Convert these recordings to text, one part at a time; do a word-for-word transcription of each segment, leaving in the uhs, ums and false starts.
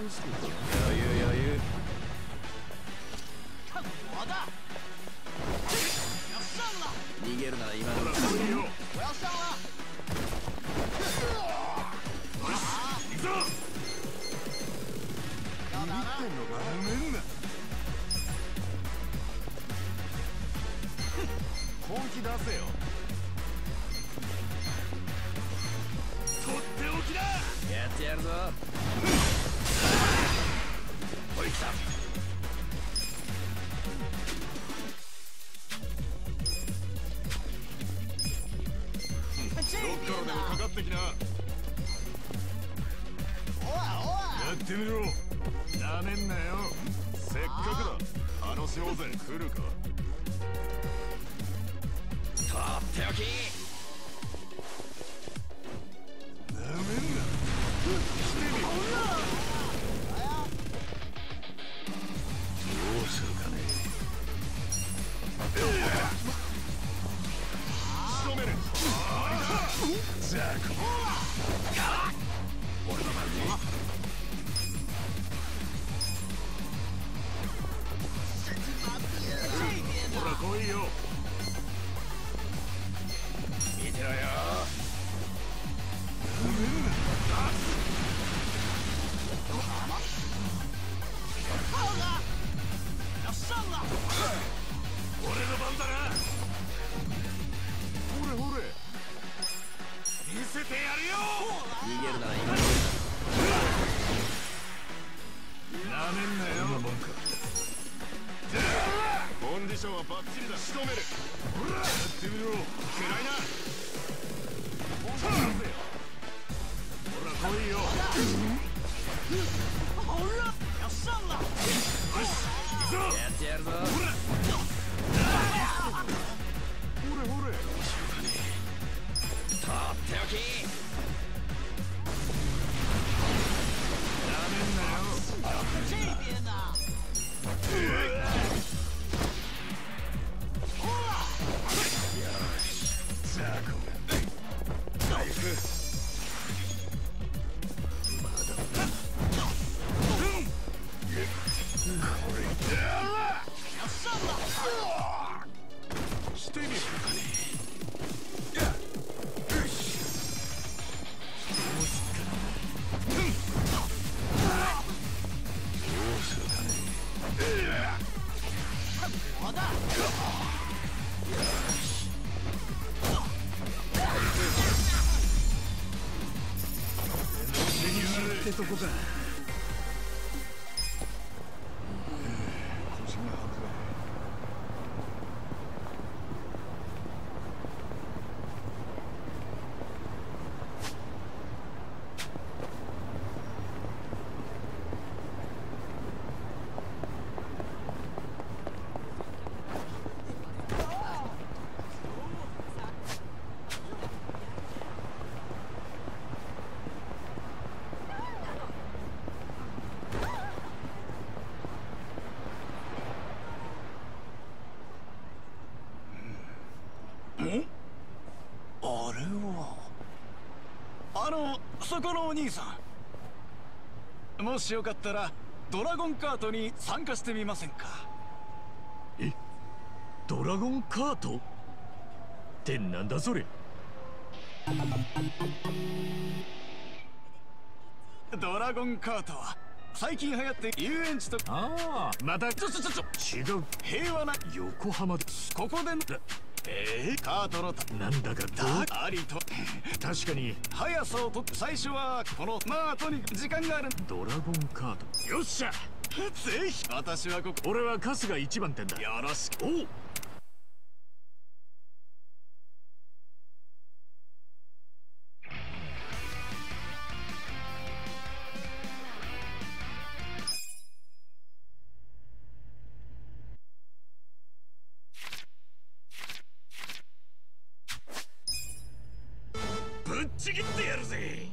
余裕余裕。 看我的！要上了！ 逃げるなら今のうち。 我要上了！ 行くぞ！ 要打了！ 本気出せよ。とっておきだ。 やってやるぞ。おい来た。 どっからでもかかってきな。やってみろ。なめんなよ。せっかくだ。楽しもうぜ。来るか。 とっておき。 なめんな。してみろ。どうするかね。仕留める。ザコ。俺の番ね。ほら来いよ。 見てろよ。 要上了！ 俺の番だな。ほれほれ。見せてやるよ。 逃げるなら今のうち。 なめんなよ。そんなもんか。コンディションはバッチリだ。仕留める。やってみろ。暗いな。ほら来いよ。 好热！要上了！ よし行くぞ。 やってやるぞ。 ほれほれ。 とっておき。 なめんなよ。 这边呢？ ザコ。早く。まだ。これだ。 要上了！ してみるかね。よし。どうすっかな。どうするかね。 看我的！ ってとこか。腰が外れ。あれはあのそこのお兄さん、もしよかったらドラゴンカートに参加してみませんか？え、ドラゴンカートってなんだそれ？ドラゴンカートは最近流行って遊園地とああまたちょちょちょちょ違う平和な横浜です。ここでえー、カートのなんだかだありと確かに速さをとって最初はこのまあとにかく時間があるドラゴンカート。よっしゃぜひ。私はここ。俺は春日一番店だ。よろしく。おう。ぶっちぎってやるぜ。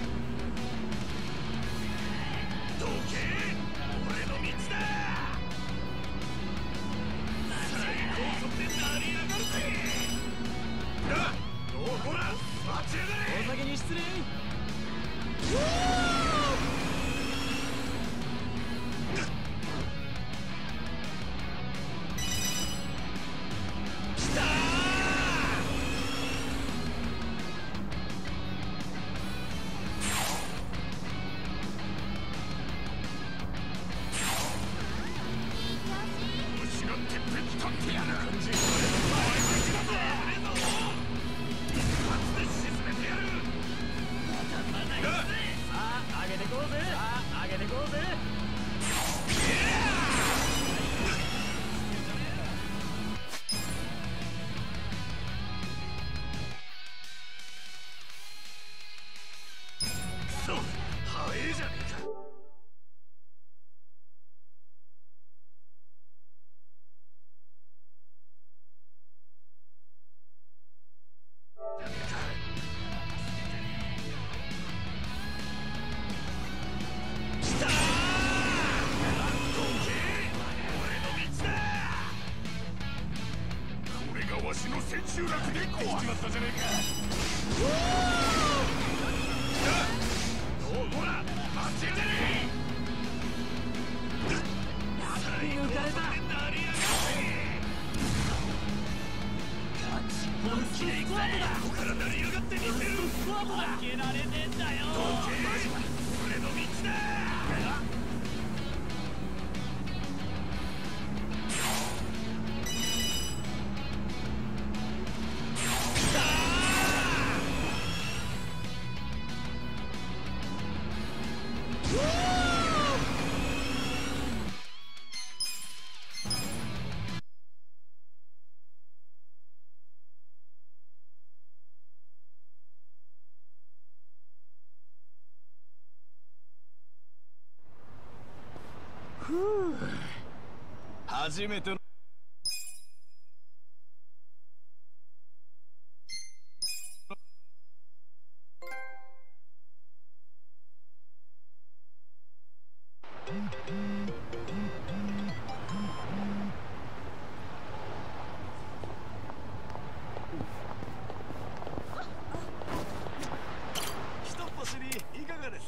どけ、俺の道だ。 集落でこうしまったじゃねえか。おうほら待ちやがれ。最後まで成り上がって本気で行くぜ。ここから成り上がってみせる。負けられねえんだよ。どけ俺の道だ。初めての一っ走りいかがです？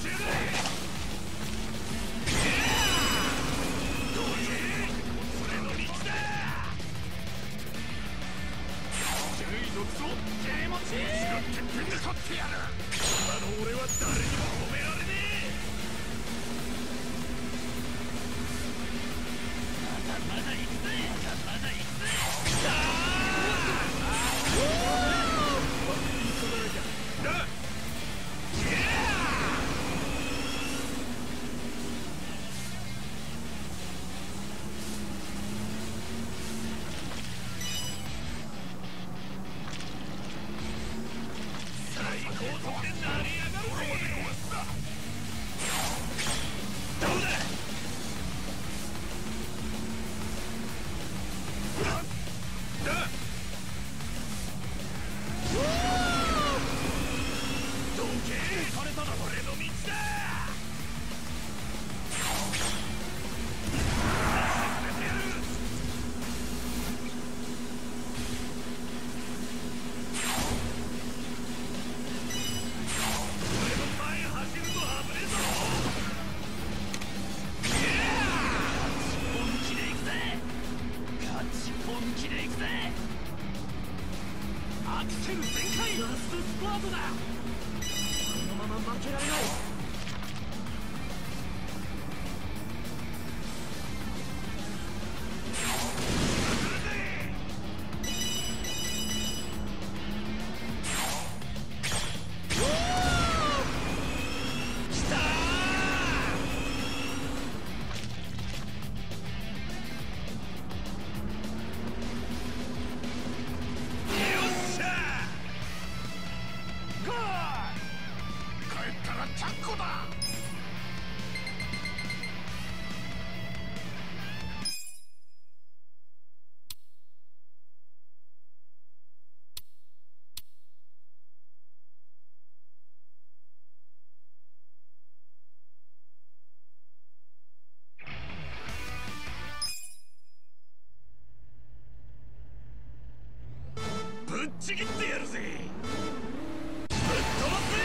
ちぎってやるぜ。ぶっ飛ばせ。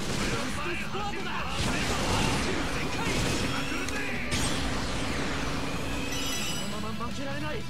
スクワットだ。このまま負けられない。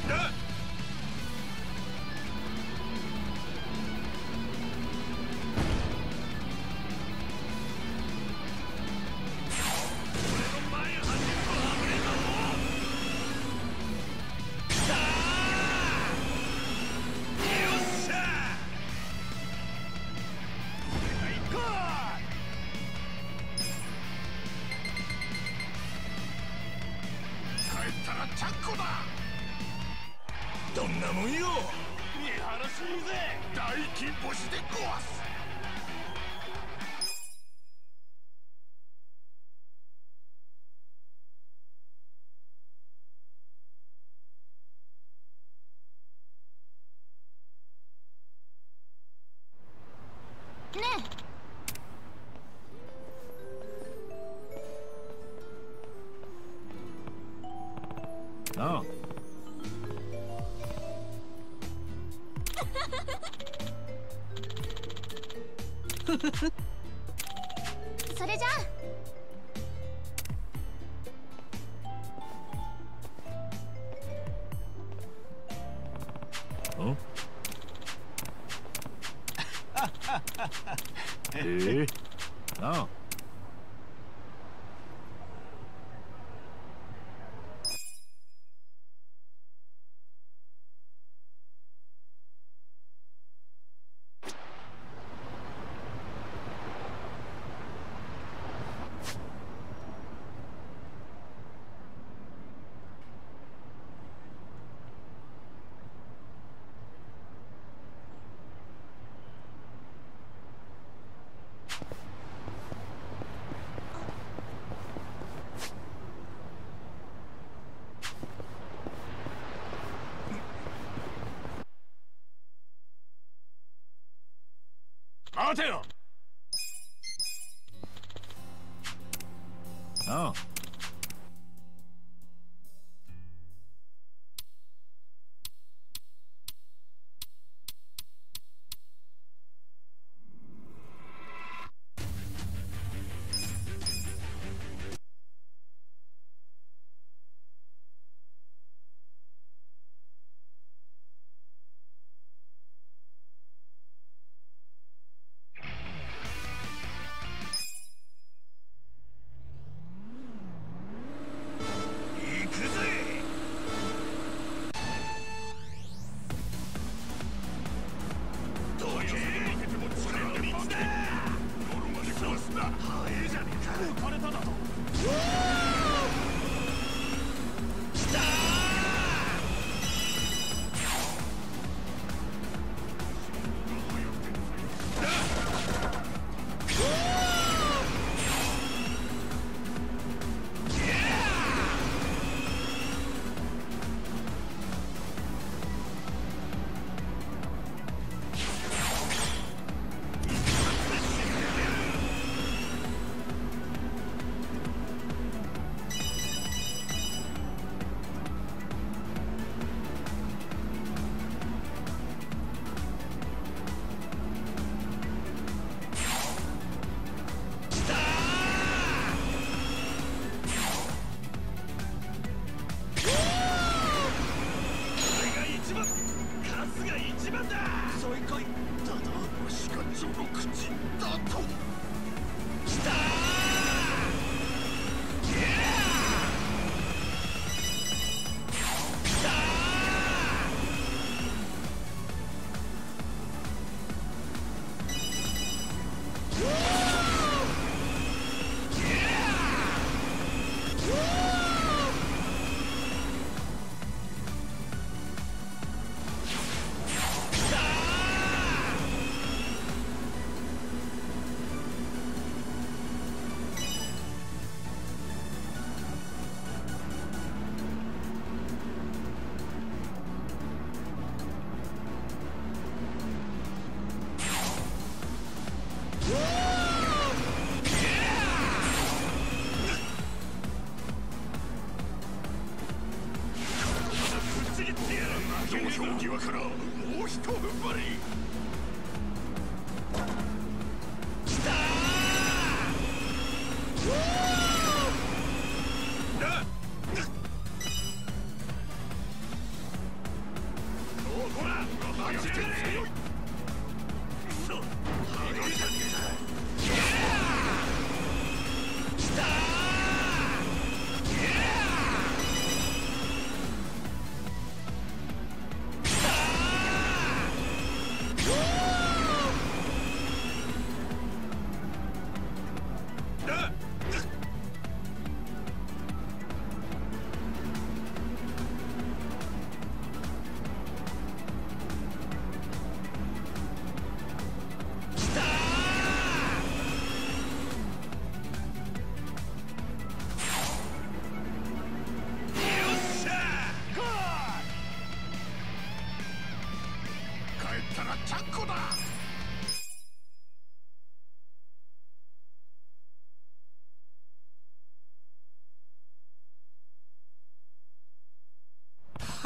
どんなもんよ。見晴らしいぜ。大金星で壊す。 ねえ。ああ。 それじゃあ。ん？ええ。ああ。待てよ。ああ。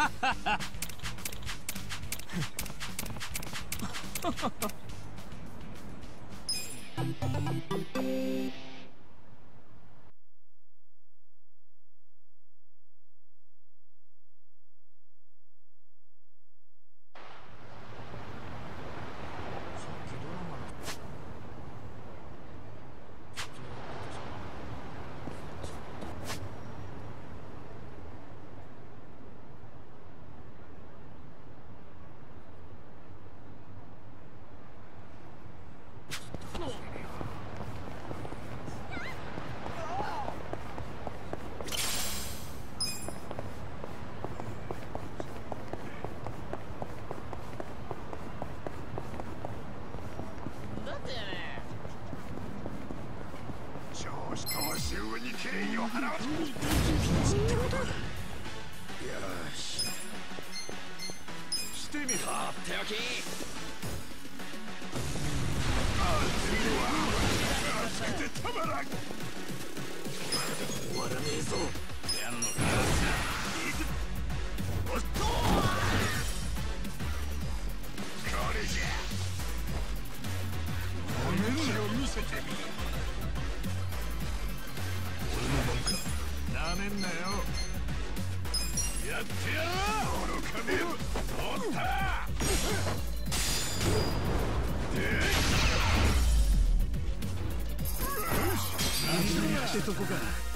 とこか。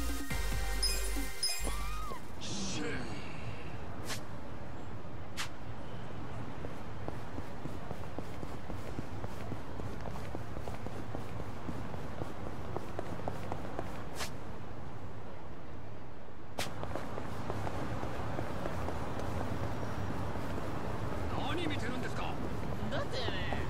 何見てるんですか。だってね。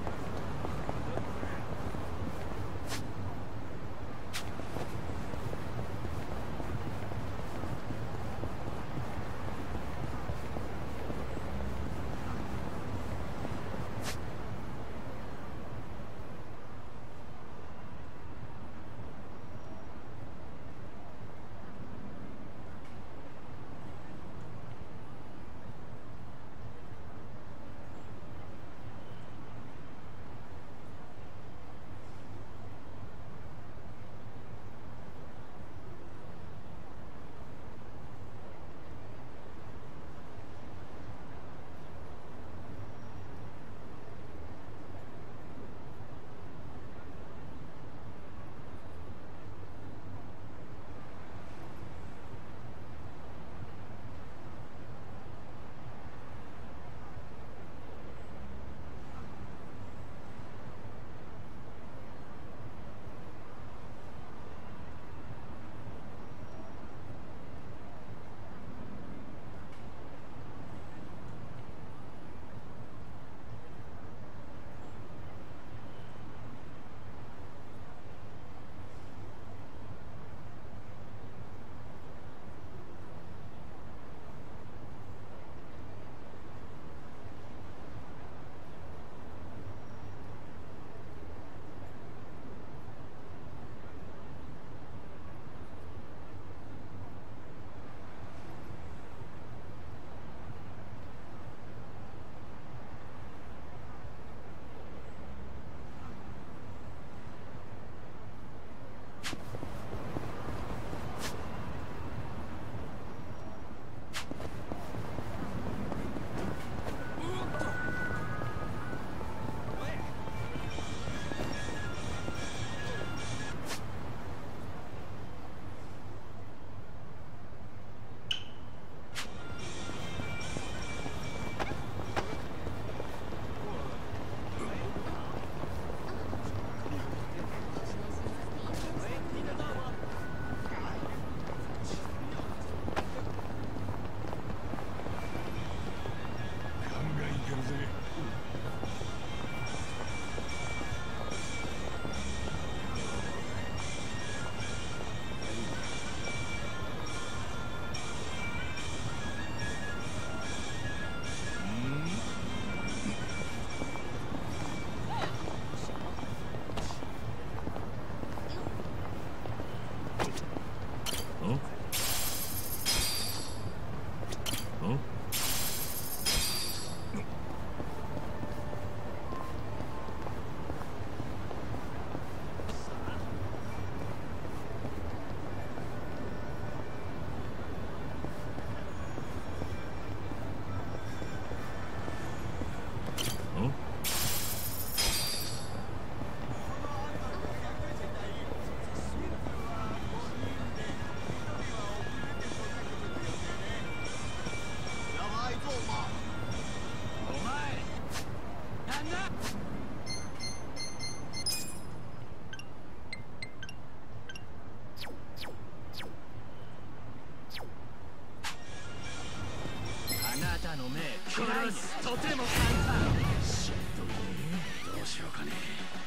たの目これはとても簡単。 しんどいね。 どうしようかね。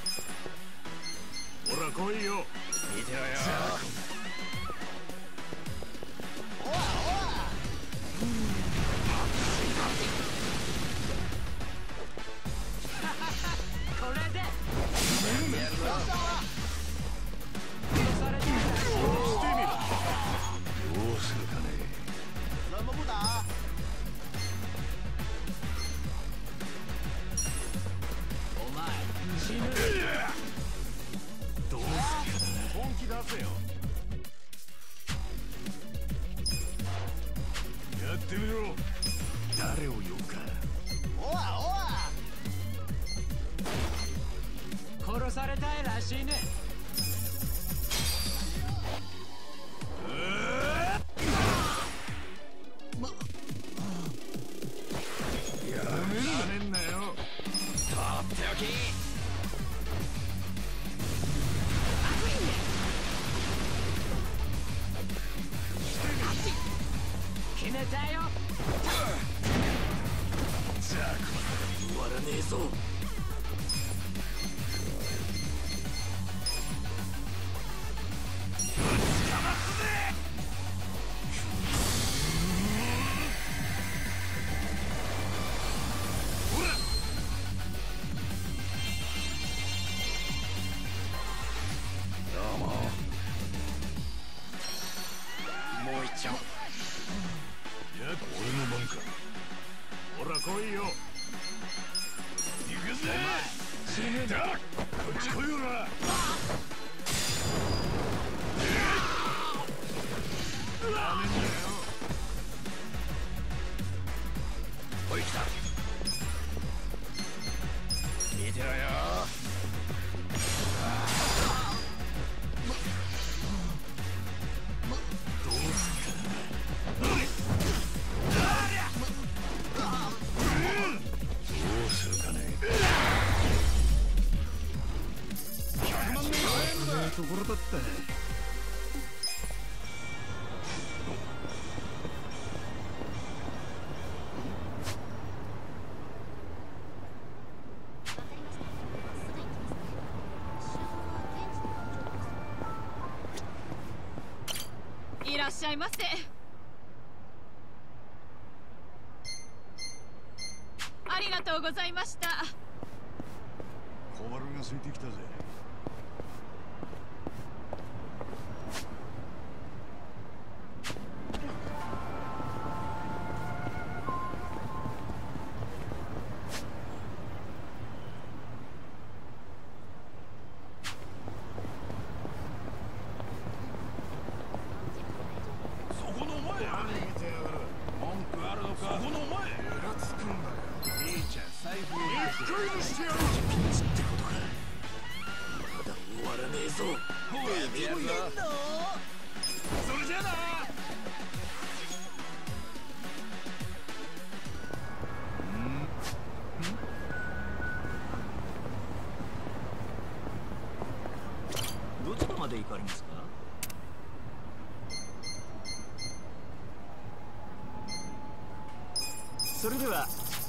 ほら来いよ。 見てろよ。 これでやってやるぞ。 殺されてる。 してみろ。どうするかね。 怎么不打？ お前死ぬ。 どうするかな。本気出せよ。やってみろ。誰を呼ぶか。 おわおわ。 殺されたいらしいね。 やめんなよ。 とっておき。 決めたよ。 じゃあこれで終わらねえぞ。 もう一丁。 やっ俺の番か。ほら来いよ。行くぜ。死ぬだ。こっち来いよな。ダメだよ。 おい来た。見てろよ。 どうするかな。どうするかね。ひゃくまんねんだ。ところだった。 いらっしゃいませ。ありがとうございました。 小腹が空いてきたぜ。そこのお前。何見てやがる。文句あるのか。そこのお前。イラつくんだよ。いいじゃん、財布を入れて。一回にしてやる。ピンチってことか。まだ終わらねえぞ。ほら、見てやるぞ。それじゃあな。どちらまで行かれますか。それでは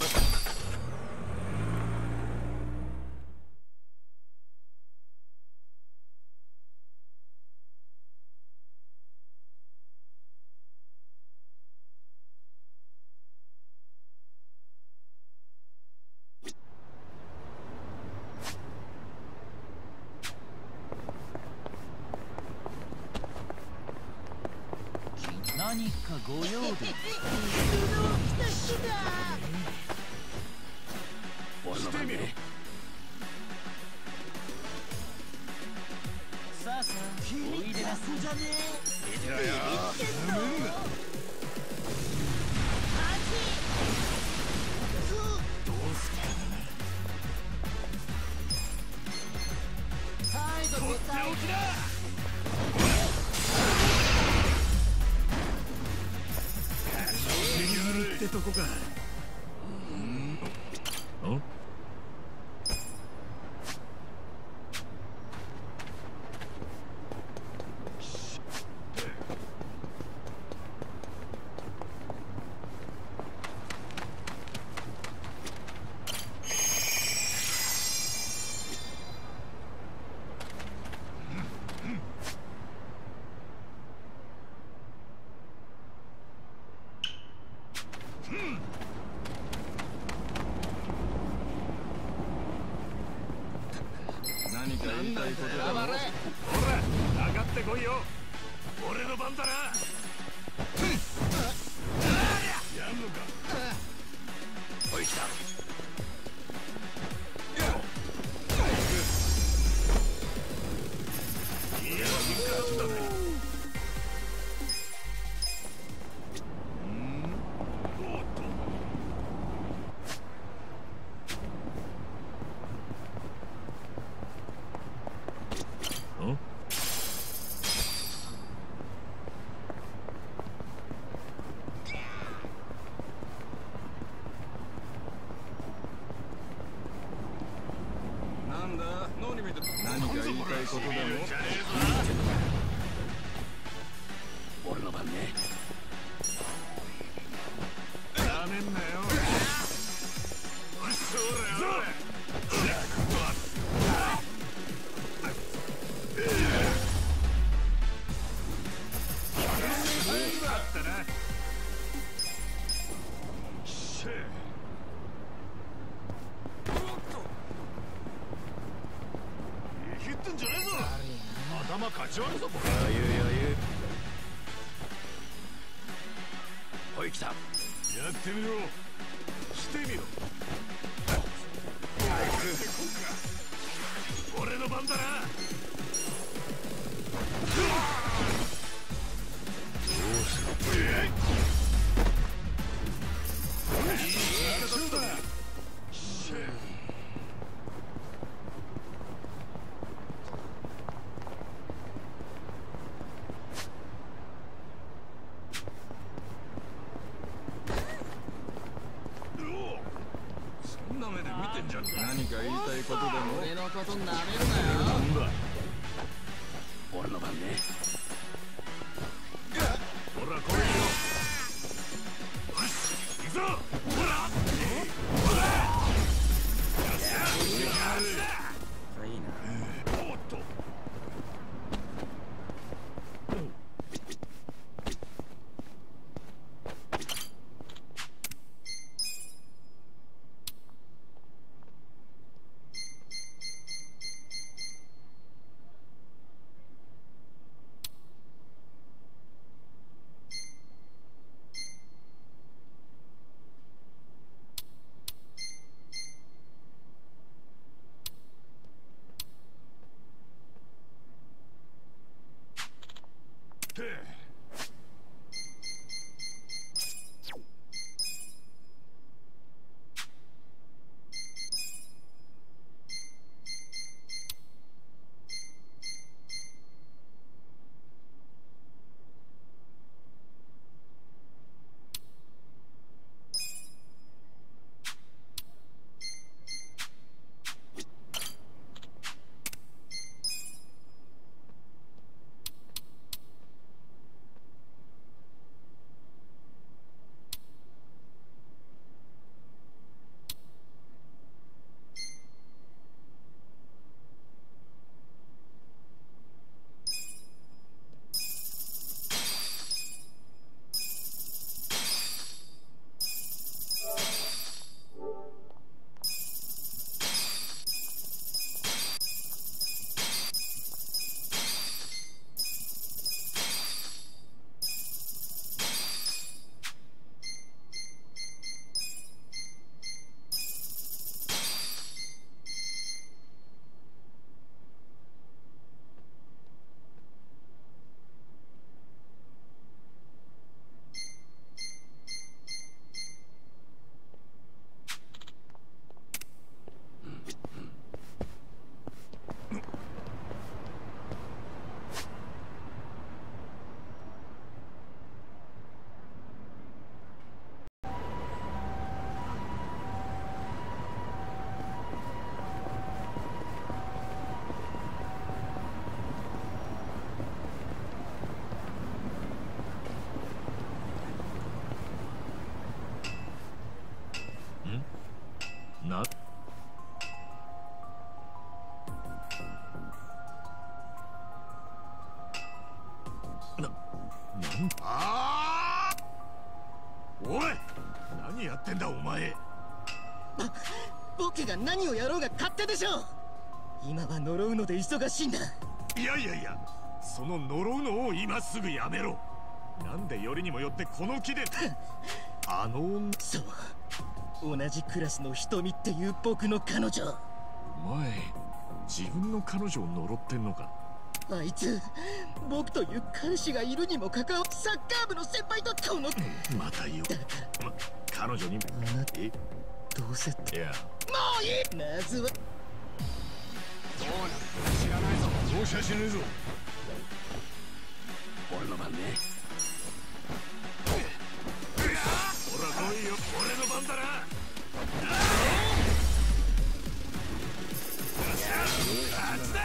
何かご用で。 してみろ。 さあさあ、おいでなさい。 見てろよ。 どうすかな。 態度とっておきだ。ってとこか。うん。お。 か言いたいことだろ。ほら、上がってこいよ。俺の番だな。やんのか。おい、来た。いや、勝ちだね。 俺の番ね。 なめんなよ。それおい。あったな。シェー。おっと。ヒットんじゃねえぞ。頭かち割るぞ。 余裕余裕。おい、来た。 やってみろ。してみろ。俺の番だな。どうする。いい言い方だ。シェー。何か言いたいことでも。 俺のことなめるなよ。 なんだ。 俺の番ね。 ほら、これよ。よし、行くぞ。ほら。ほら。よっしゃ。いいな。おっと。な。な、なんああ。おい、何やってんだお前。 僕が何をやろうが勝手でしょ。 今は呪うので忙しいんだ。 いやいやいや、その呪うのを今すぐやめろ。なんでよりにもよってこの木であの女。 そう、同じクラスの瞳っていう僕の彼女。 お前自分の彼女を呪ってんのか。 あいつ僕という彼氏がいるにもかかわらずサッカー部の先輩とこの、 うん、またよ、ま、彼女にあなたえどうせって。 いやもういい。まずはどうなる知らないぞ。容赦しねえぞ。 俺の番ね。 ほら来いよ、俺の番だな。あっちだ。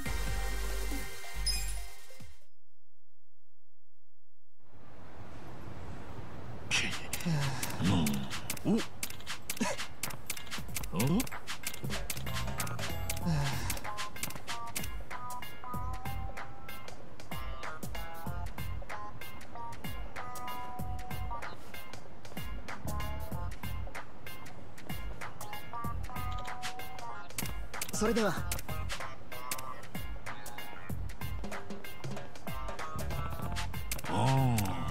おっそれでは。 ああ。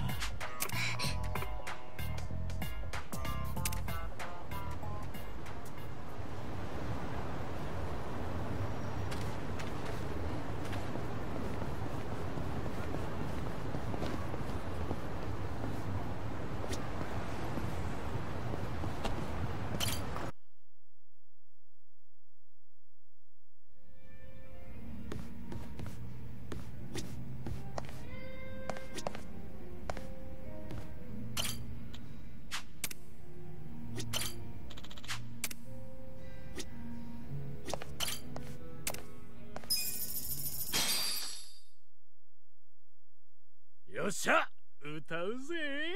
よっしゃ、歌うぜ。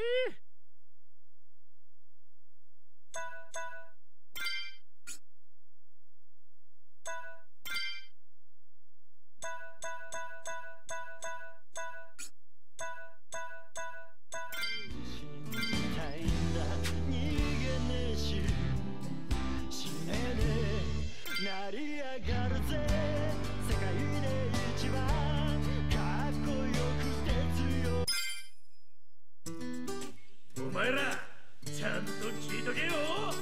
成り上がるぜ、世界で一番かっこよくて強い。 お前らちゃんと聞いとけよ。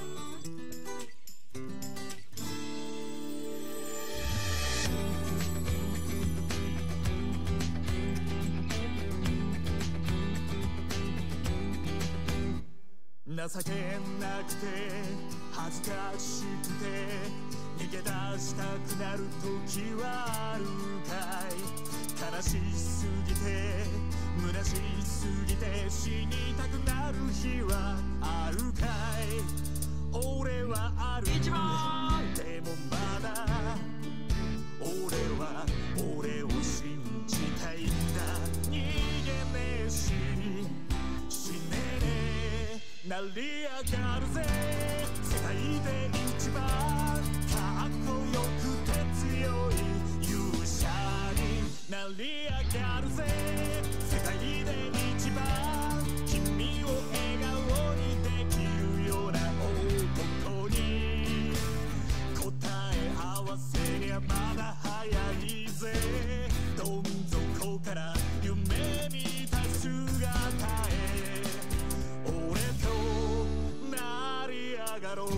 情けなくて恥ずかしくて逃げ出したくなる時はあるかい。悲しすぎて虚しすぎて死にたくなる日はあるかい。俺はある一番でもまだ俺は俺を信じたいんだ。逃げねえし死ねねえ成り上がるぜ、世界で一番かっこよくて強い勇者になり上がるぜ、世界で一番君を笑顔にできるような男に答え合わせりゃまだ早いぜ。どん底から夢見た姿へ俺となり上がろう。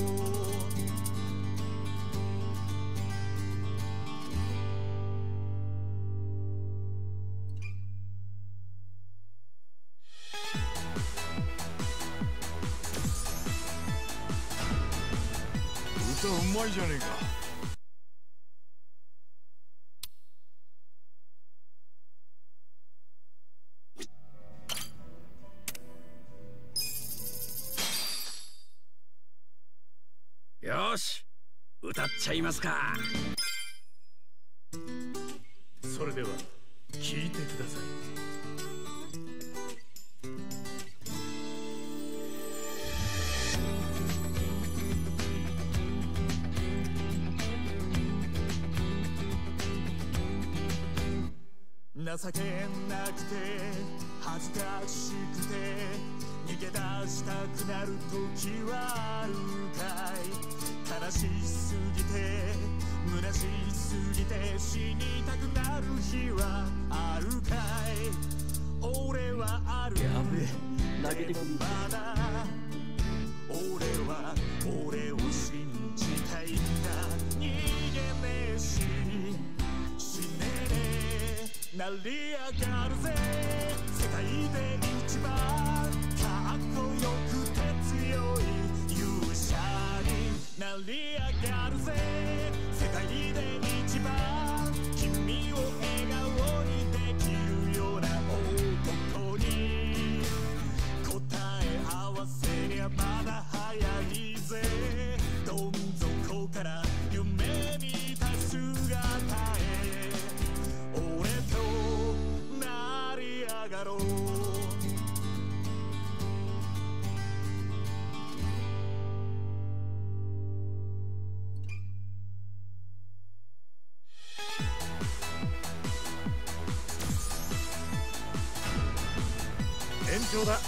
歌うまいじゃねえか。 よし、歌っちゃいますか。 それでは聞いてください。 情けなくて恥ずかしくて逃げ出したくなる時はあるかい。悲しすぎて虚しすぎて死にたくなる日はあるかい。俺はある。 やべえ、投げてくる。 まだ俺は俺を信じたいんだ。逃げねえし死ねねえ、成り上がるぜ。世界で一番かっこよくて強い勇者になり上がるぜ。世界で一番君を笑顔にできるような男に答え合わせりゃまだ早いぜ。どん底から夢見た姿へ俺と成り上がろう。延長だ。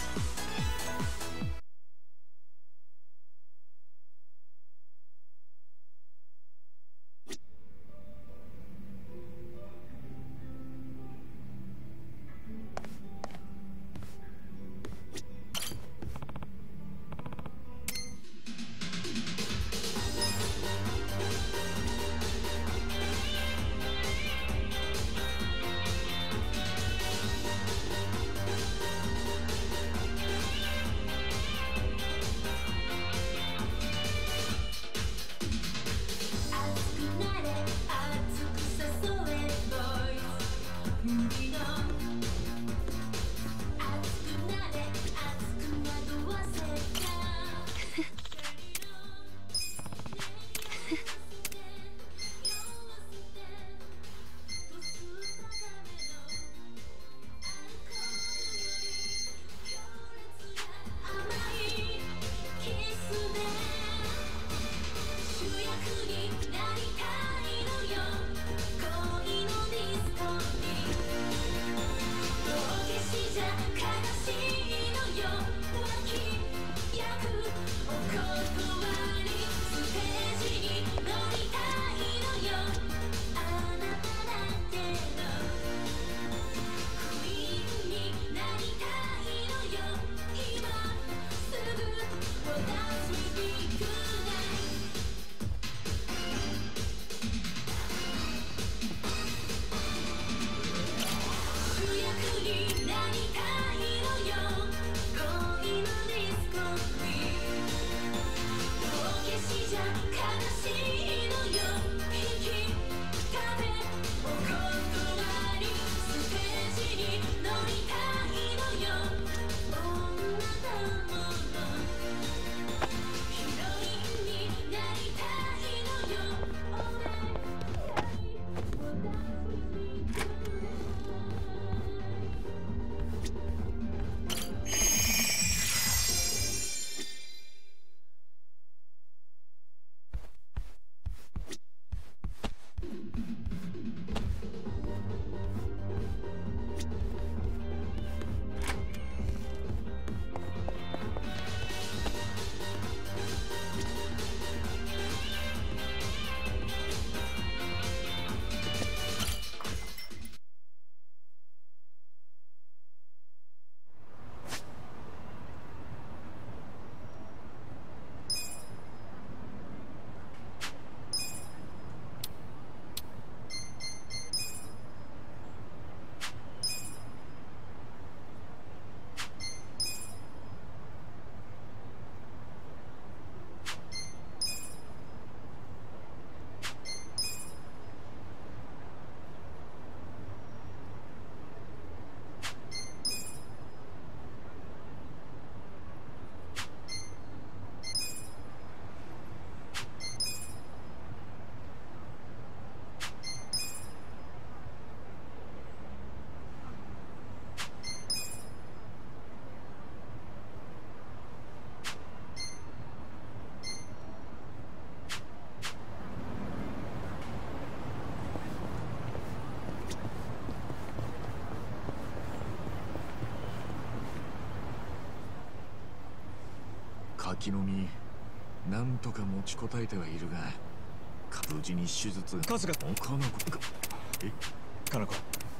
柿の実なんとか持ちこたえてはいるが無事に手術。 数がかなこえかなこ。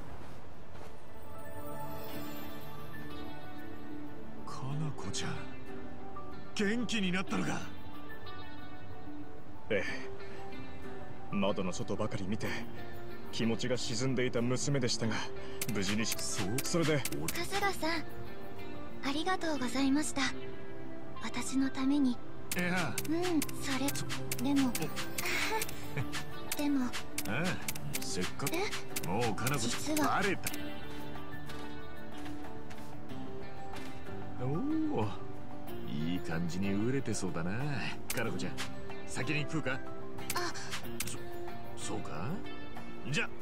かなこちゃん元気になったのか。 ええ、窓の外ばかり見て気持ちが沈んでいた娘でしたが、無事に。 そうそれで春日さん、ありがとうございました。私のために。 いや、 うん、それでもでもああ、せっかくもうかなこ実はバレた。おお、いい感じに売れてそうだな。かなこちゃん先に食うか。 あ、 そそうか。じゃ、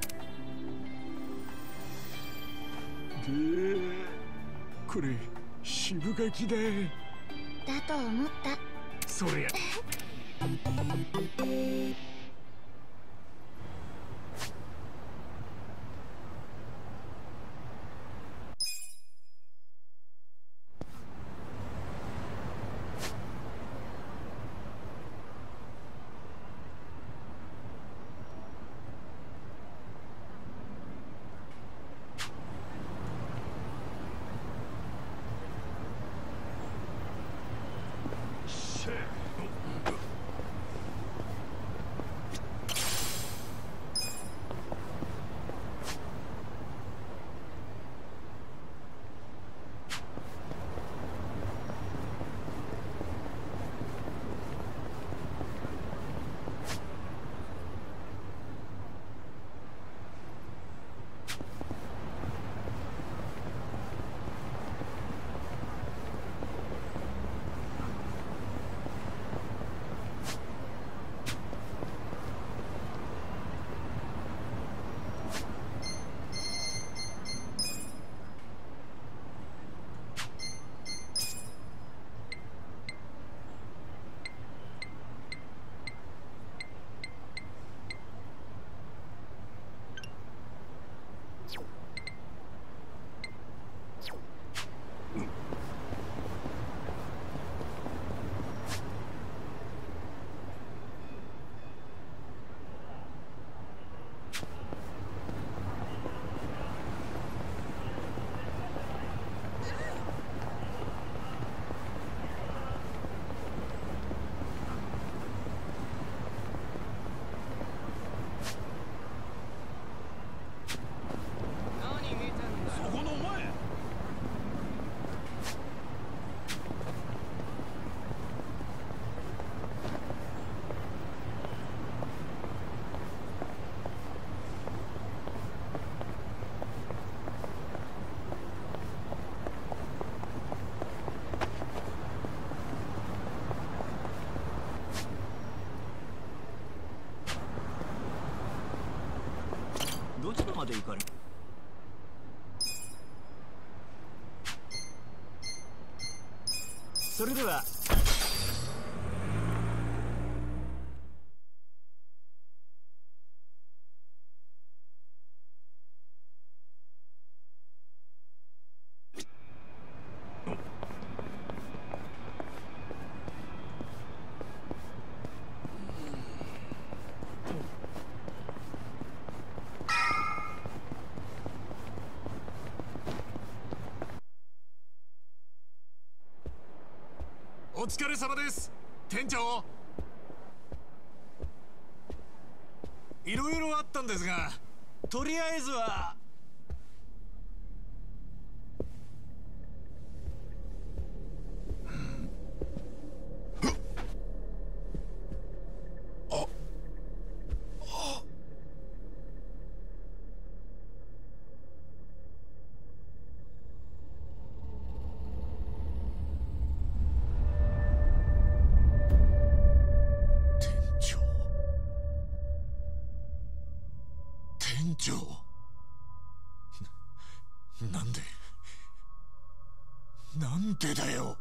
うん、でこれ渋柿だ。 だと思った。 そりゃどちらまで行かれ。それではお疲れ様です、店長。いろいろあったんですが、とりあえずはなんでなんでだよ。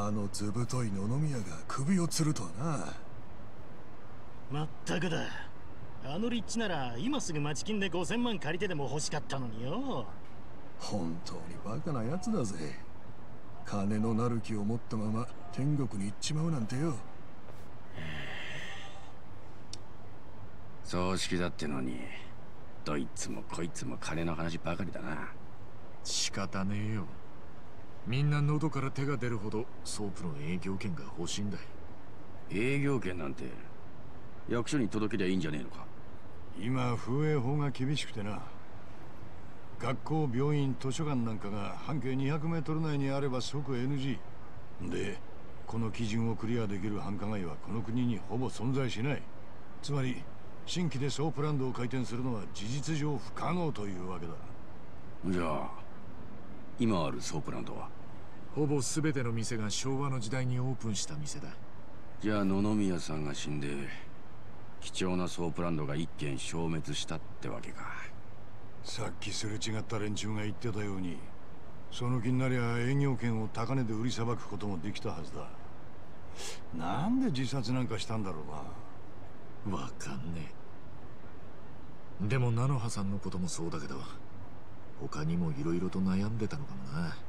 あの図太い野々宮が首を吊るとはな。 まったくだ。あの立地なら今すぐ町金でごせんまん借りてでも欲しかったのによ。 本当にバカなやつだぜ。金のなる木を持ったまま天国に行っちまうなんてよ。 葬式だってのにどいつもこいつも金の話ばかりだな。 仕方ねえよ。みんな喉から手が出るほどソープの営業権が欲しいんだよ。 営業権なんて役所に届けりゃいいんじゃねえのか。 今風営法が厳しくてな。学校、病院、図書館なんかが半径にひゃくメートル内にあれば即 エヌジー で、この基準をクリアできる繁華街はこの国にほぼ存在しない。つまり新規でソープランドを開店するのは事実上不可能というわけだ。 じゃあ今あるソープランドはほぼ全ての店が昭和の時代にオープンした店だ。 じゃあ野々宮さんが死んで貴重なソープランドが一軒消滅したってわけか。 さっきすれ違った連中が言ってたように、その気になりゃ営業権を高値で売りさばくこともできたはずだ。なんで自殺なんかしたんだろうな。 わかんねえ。でも菜の葉さんのこともそうだけど、他にもいろいろと悩んでたのかもな。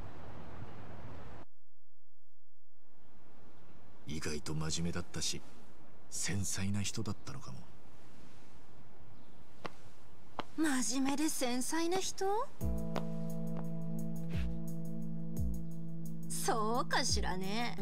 意外と真面目だったし繊細な人だったのかも。 真面目で繊細な人？そうかしらね。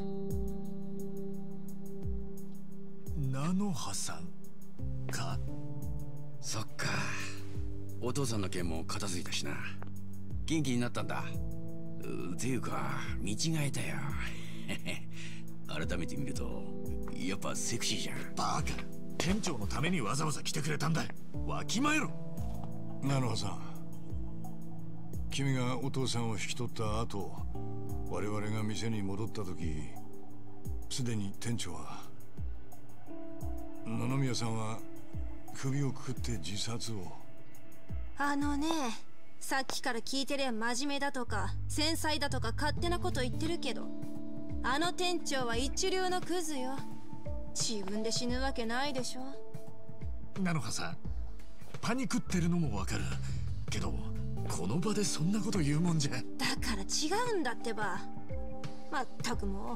菜の葉さんか。 そっか。お父さんの件も片付いたしな。元気になったんだ。うていうか見違えたよ。改めて見るとやっぱセクシーじゃん。 バカ。店長のためにわざわざ来てくれたんだ。わきまえろ。 菜の葉さん、君がお父さんを引き取った後、我々が店に戻った時、すでに店長は、野々宮さんは首をくくって自殺を。 あのね、さっきから聞いてりゃ真面目だとか繊細だとか勝手なこと言ってるけど、あの店長は一流のクズよ。自分で死ぬわけないでしょ。 菜の葉さん、パニクってるのもわかるけど、この場でそんなこと言うもんじゃ。だから違うんだってば。まったくもう。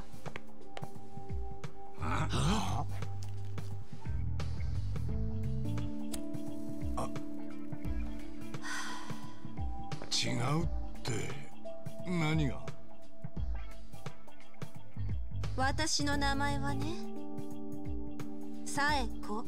あああ違うって何が？ 私の名前はね、サエコ。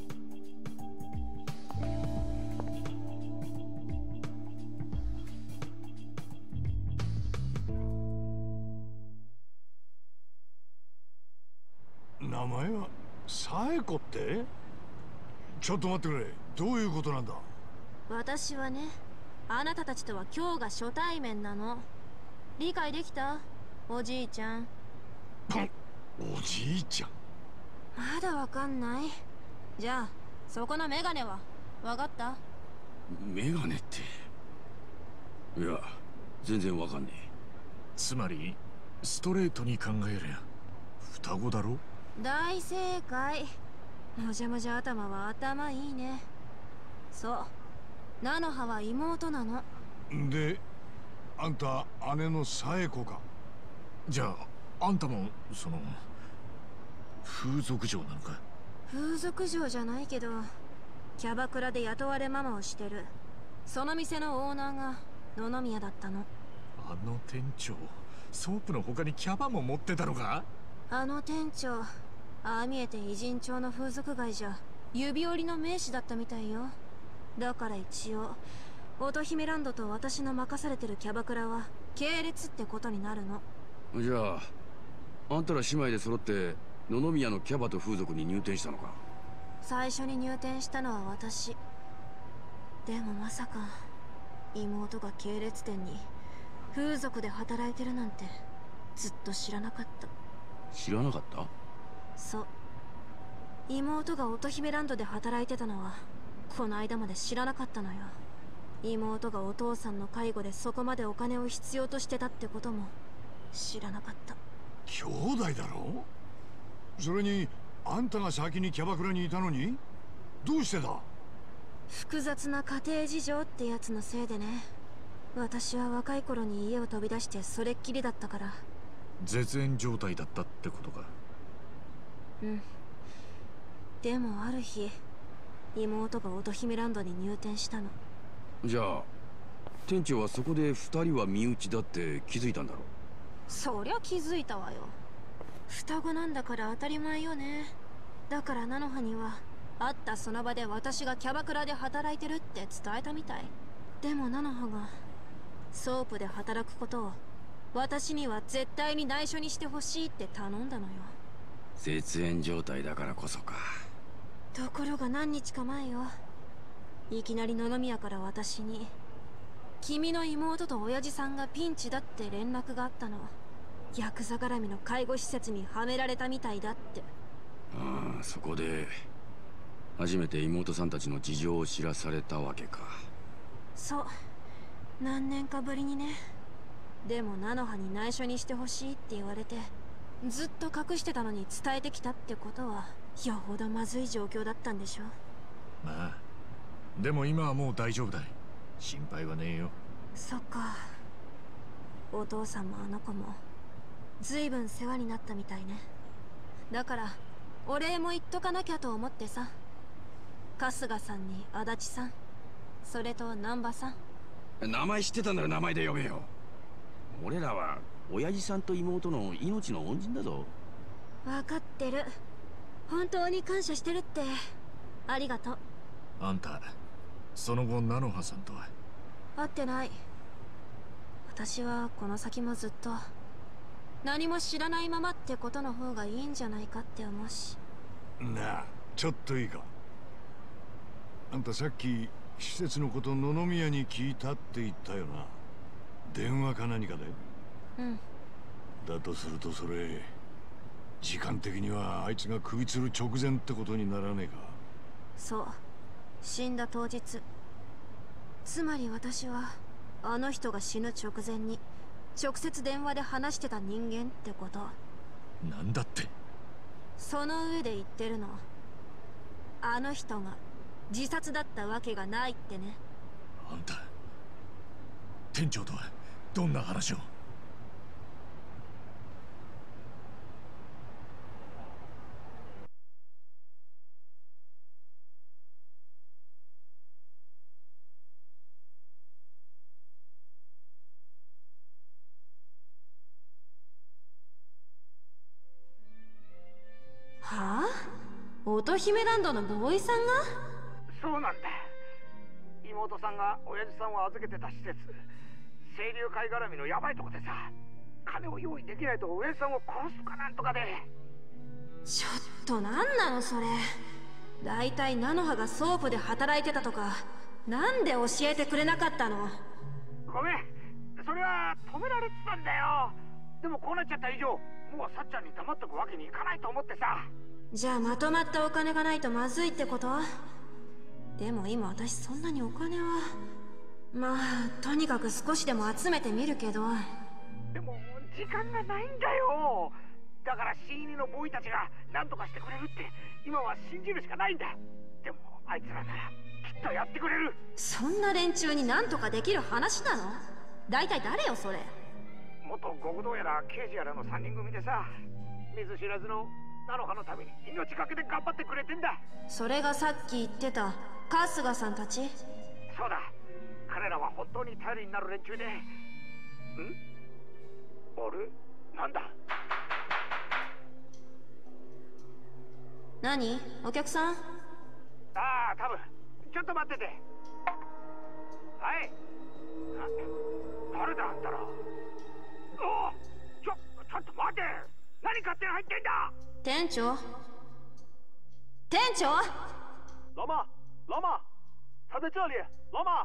名前はサエコって？ちょっと待ってくれ。どういうことなんだ？ 私はね、あなたたちとは今日が初対面なの。理解できた？おじいちゃん。 おじいちゃん。 まだわかんない？じゃあそこのメガネはわかった？ メガネって。いや全然わかんねえ。 つまりストレートに考えりゃ双子だろ。 大正解。もじゃもじゃ頭は頭いいね。そう、菜の葉は妹なの。 で、あんた姉のサエコか。 じゃああんたもその風俗嬢なのか？ 風俗嬢じゃないけど、キャバクラで雇われママをしてる。その店のオーナーが野々宮だったの。 あの店長、ソープの他にキャバも持ってたのか？ あの店長、ああ見えて偉人町の風俗街じゃ指折りの名士だったみたいよ。だから一応乙姫ランドと私の任されてるキャバクラは系列ってことになるの。 じゃああんたら姉妹で揃って野々宮のキャバと風俗に入店したのか？ 最初に入店したのは私。でもまさか妹が系列店に風俗で働いてるなんてずっと知らなかった。 知らなかった？ そう、妹が乙姫ランドで働いてたのはこの間まで知らなかったのよ。妹がお父さんの介護でそこまでお金を必要としてたってことも知らなかった。 兄弟だろ。それにあんたが先にキャバクラにいたのにどうしてだ。 複雑な家庭事情ってやつのせいでね。私は若い頃に家を飛び出してそれっきりだったから。 絶縁状態だったってことか。 うん。でもある日妹が乙姫ランドに入店したの。 じゃあ店長はそこで二人は身内だって気づいたんだろう。 そりゃ気づいたわよ。双子なんだから当たり前よね。だから菜の葉には会ったその場で私がキャバクラで働いてるって伝えたみたい。でも菜の葉がソープで働くことを私には絶対に内緒にしてほしいって頼んだのよ。 絶縁状態だからこそか。 ところが何日か前よ、いきなり野々宮から私に君の妹と親父さんがピンチだって連絡があったの。ヤクザ絡みの介護施設にはめられたみたいだって。 ああ、そこで初めて妹さんたちの事情を知らされたわけか。 そう、何年かぶりにね。でも菜の葉に内緒にしてほしいって言われてずっと隠してたのに伝えてきたってことはよほどまずい状況だったんでしょ。 まあでも今はもう大丈夫だ。心配はねえよ。 そっか。お父さんもあの子も随分世話になったみたいね。だからお礼も言っとかなきゃと思ってさ。春日さんに足立さん、それと難波さん。 名前知ってたなら名前で呼べよ。俺らは親父さんと妹の命の恩人だぞ。 分かってる。本当に感謝してるって。ありがとう。 あんたその後菜の葉さんとは？ 会ってない。私はこの先もずっと何も知らないままってことの方がいいんじゃないかって思うし。 なあ、ちょっといいか。あんたさっき施設のこと野々宮に聞いたって言ったよな。電話か何かで？ うん。 だとするとそれ時間的にはあいつが首吊る直前ってことにならねえか。 そう、死んだ当日。つまり私はあの人が死ぬ直前に直接電話で話してた人間ってこと。 なんだって？ その上で言ってるの。あの人が自殺だったわけがないってね。 あんた店長とはどんな話を？ はあ？乙姫ランドのボーイさんが？ そうなんだ。妹さんが親父さんを預けてた施設、清流会絡みのヤバいとこでさ、金を用意できないと親父さんを殺すかなんとかで。 ちょっと何なのそれ。だいたい菜の葉がソープで働いてたとかなんで教えてくれなかったの？ ごめん、それは止められてたんだよ。でもこうなっちゃった以上もうさっちゃんに黙っとくわけにいかないと思ってさ。 じゃあまとまったお金がないとまずいってこと？でも今私そんなにお金は。まあとにかく少しでも集めてみるけど。 でも時間がないんだよ。だから新入りのボーイたちが何とかしてくれるって今は信じるしかないんだ。でもあいつらならきっとやってくれる。 そんな連中に何とかできる話なの？大体誰よそれ。 元極道やら刑事やらのさんにん組でさ、見ず知らずの菜の葉のために命がけで頑張ってくれてんだ。それがさっき言ってた春日さんたち？そうだ、彼らは本当に頼りになる連中で。ん？あれ？なんだ？ 何？お客さん？ ああ、多分。ちょっと待ってて。はい。な、誰だあんたら。おお！ちょ、ちょっと待て！何勝手に入ってんだ！ 店長？店長？ 老妈，老妈，他在这里，老妈。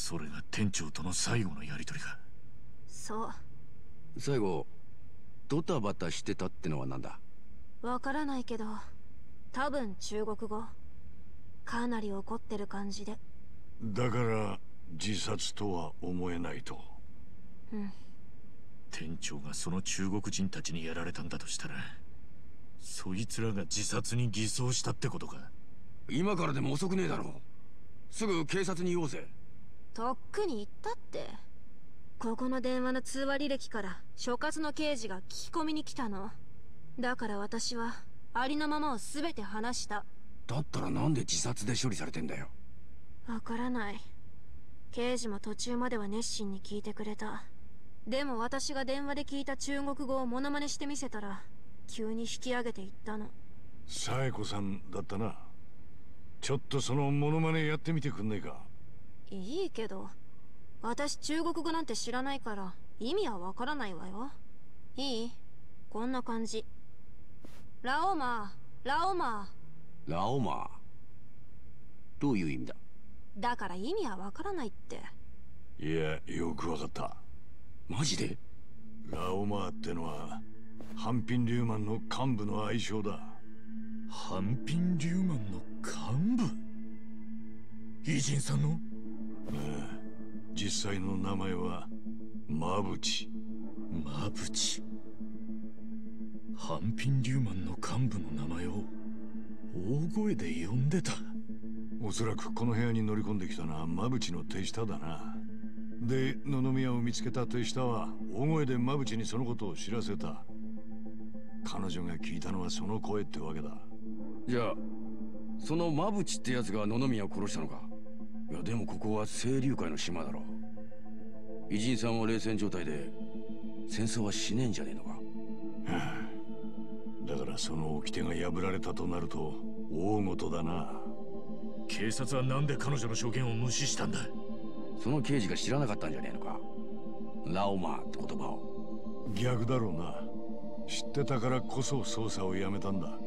それが店長との最後のやりとりか。 そう。 最後ドタバタしてたってのはなんだ？ わからないけど、多分中国語。かなり怒ってる感じで。 だから自殺とは思えないと。 うん。 店長がその中国人たちにやられたんだとしたら、そいつらが自殺に偽装したってことか。 今からでも遅くねえだろう。すぐ警察に言おうぜ。 とっくに言ったって。ここの電話の通話履歴から所轄の刑事が聞き込みに来たの。だから私はありのままを全て話した。 だったらなんで自殺で処理されてんだよ。 わからない。刑事も途中までは熱心に聞いてくれた。でも私が電話で聞いた中国語をモノマネしてみせたら急に引き上げていったの。 紗恵子さんだったな。ちょっとそのモノマネやってみてくんねえか。 いいけど、私中国語なんて知らないから意味はわからないわよ。いい？こんな感じ。ラオマー、ラオマー。ラオマー？どういう意味だ？ だから意味はわからないって。 いや、よくわかった。 マジで？ ラオマーってのはハンピン・リューマンの幹部の愛称だ。 ハンピン・リューマンの幹部？偉人さんの？ ああ、実際の名前はマブチ。 マブチ。ハンピン・リューマンの幹部の名前を大声で呼んでた。 おそらくこの部屋に乗り込んできたのはマブチの手下だな。で、野々宮を見つけた手下は大声でマブチにそのことを知らせた。彼女が聞いたのはその声ってわけだ。 じゃあそのマブチってやつが野々宮を殺したのか？いやでもここは清流会の島だろ。偉人さんは冷戦状態で戦争はしねえんじゃねえのか？ はあ、だからその掟が破られたとなると大事だな。 警察はなんで彼女の証言を無視したんだ？ その刑事が知らなかったんじゃねえのか？ラオマーって言葉を。 逆だろうな。知ってたからこそ捜査をやめたんだ。ん？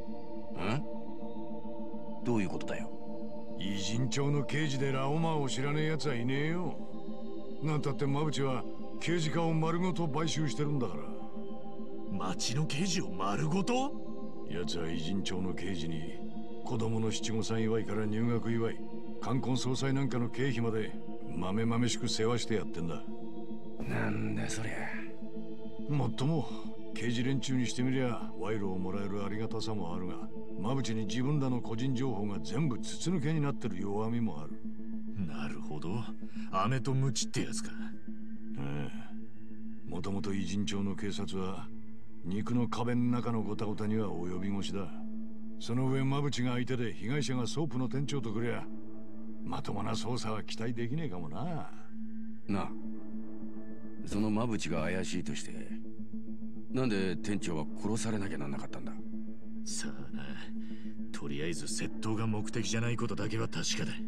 どういうことだよ？ 偉人町の刑事でラオマーを知らねえ奴はいねえよ。なんたってマブチは刑事課を丸ごと買収してるんだから。 町の刑事を丸ごと？ 奴は偉人町の刑事に子供の七五三祝いから入学祝い、冠婚葬祭なんかの経費まで豆々しく世話してやってんだ。 なんだそりゃ。 もっとも刑事連中にしてみりゃ賄賂をもらえるありがたさもあるが、マブチに自分らの個人情報が全部筒抜けになってる弱みもある。 なるほど、飴とムチってやつか。 ああ、もともと偉人町の警察は肉の壁の中のゴタゴタには及び腰だ。その上マブチが相手で被害者がソープの店長とくりゃまともな捜査は期待できねえかもな。 なあ、そのマブチが怪しいとしてなんで店長は殺されなきゃなんなかったんだ？ さあな、とりあえず窃盗が目的じゃないことだけは確かだ。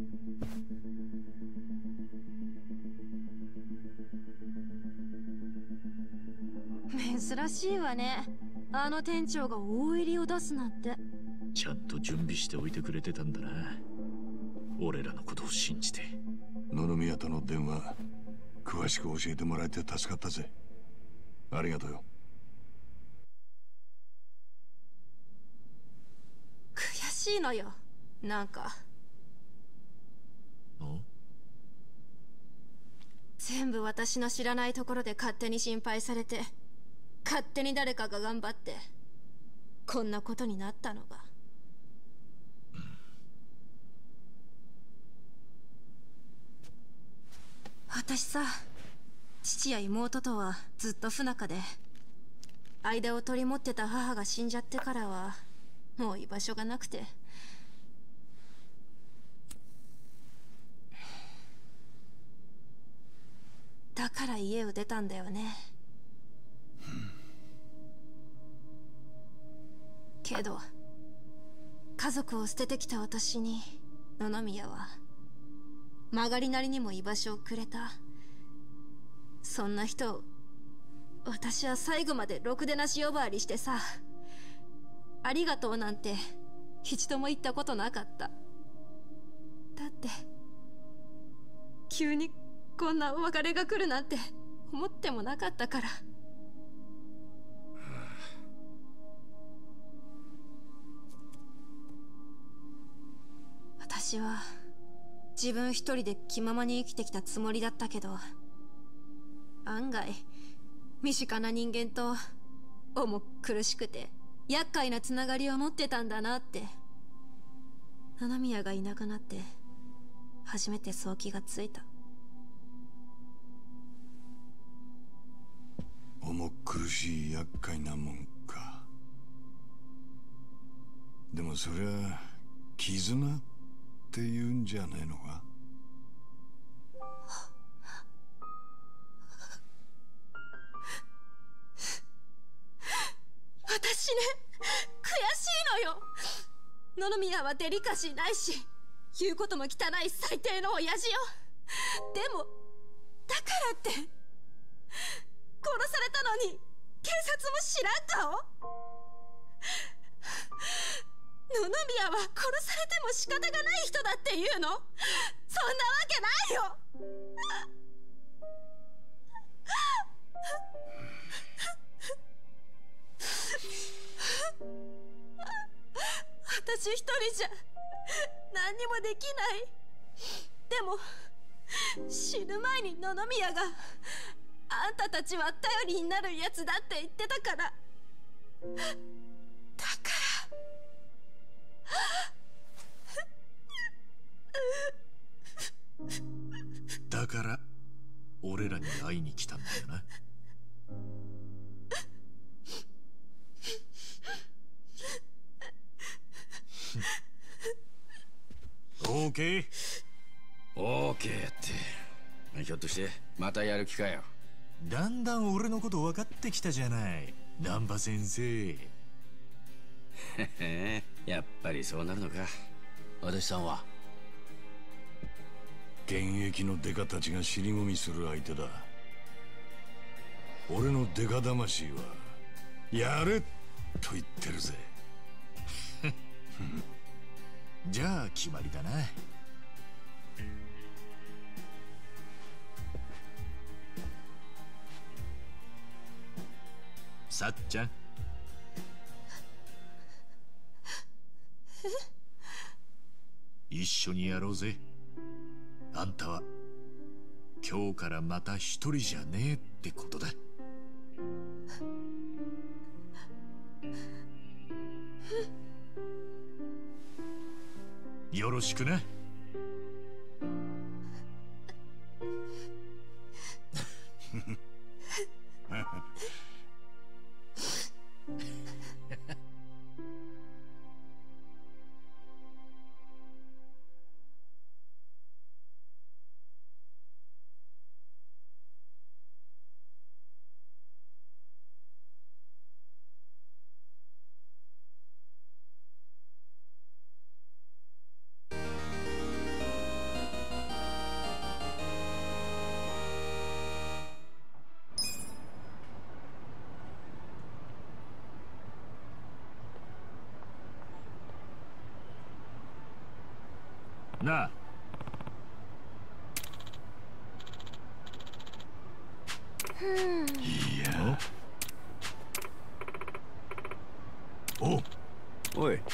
珍しいわね、あの店長が大入りを出すなんて。 ちゃんと準備しておいてくれてたんだな、俺らのことを信じて。 野々宮との電話詳しく教えてもらえて助かったぜ。ありがとうよ。 悔しいのよ、なんか。全部私の知らないところで勝手に心配されて、勝手に誰かが頑張ってこんなことになったのが。私さ、父や妹とはずっと不仲で、間を取り持ってた母が死んじゃってからはもう居場所がなくて。だから家を出たんだよね。けど家族を捨ててきた私に野々宮は曲がりなりにも居場所をくれた。そんな人を私は最後までろくでなし呼ばわりしてさ、ありがとうなんて一度も言ったことなかった。だって急にこんなお別れが来るなんて思ってもなかったから。私は自分一人で気ままに生きてきたつもりだったけど、案外身近な人間と重苦しくて厄介なつながりを持ってたんだなって、七宮がいなくなって初めてそう気がついた。 重苦しい厄介なもんか。でもそりゃ絆って言うんじゃねえのか。 私ね、悔しいのよ。野々宮はデリカシーないし、言うことも汚い最低の親父よ。でもだからって殺されたのに警察も知らん顔。野々宮は殺されても仕方がない人だっていうの？そんなわけないよ。私一人じゃ何にもできない。でも死ぬ前に野々宮があんたたちは頼りになるやつだって言ってたから、だからだから俺らに会いに来たんだよな。オーケーオーケーってひょっとしてまたやる気かよ。 だんだん俺のこと分かってきたじゃない難波先生。 やっぱりそうなるのか。私さんは現役のデカたちが尻込みする相手だ。俺のデカ魂はやれと言ってるぜ。 じゃあ決まりだな。さっちゃん。一緒にやろうぜ。あんたは今日からまた一人じゃねえってことだ。よろしくな。なあ。 いや。お。 おい。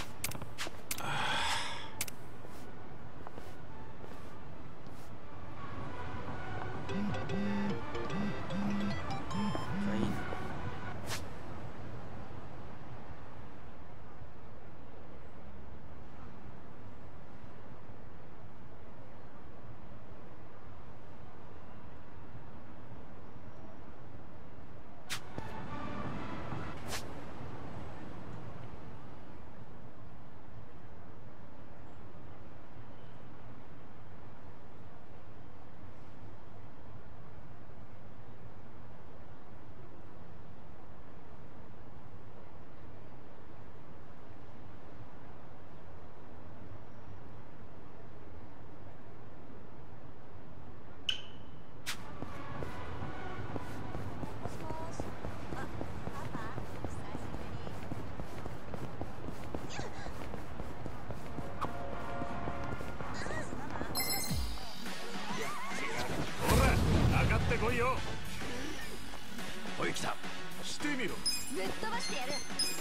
よ。 おい来た。 してみろ。 ぶっ飛ばしてやる。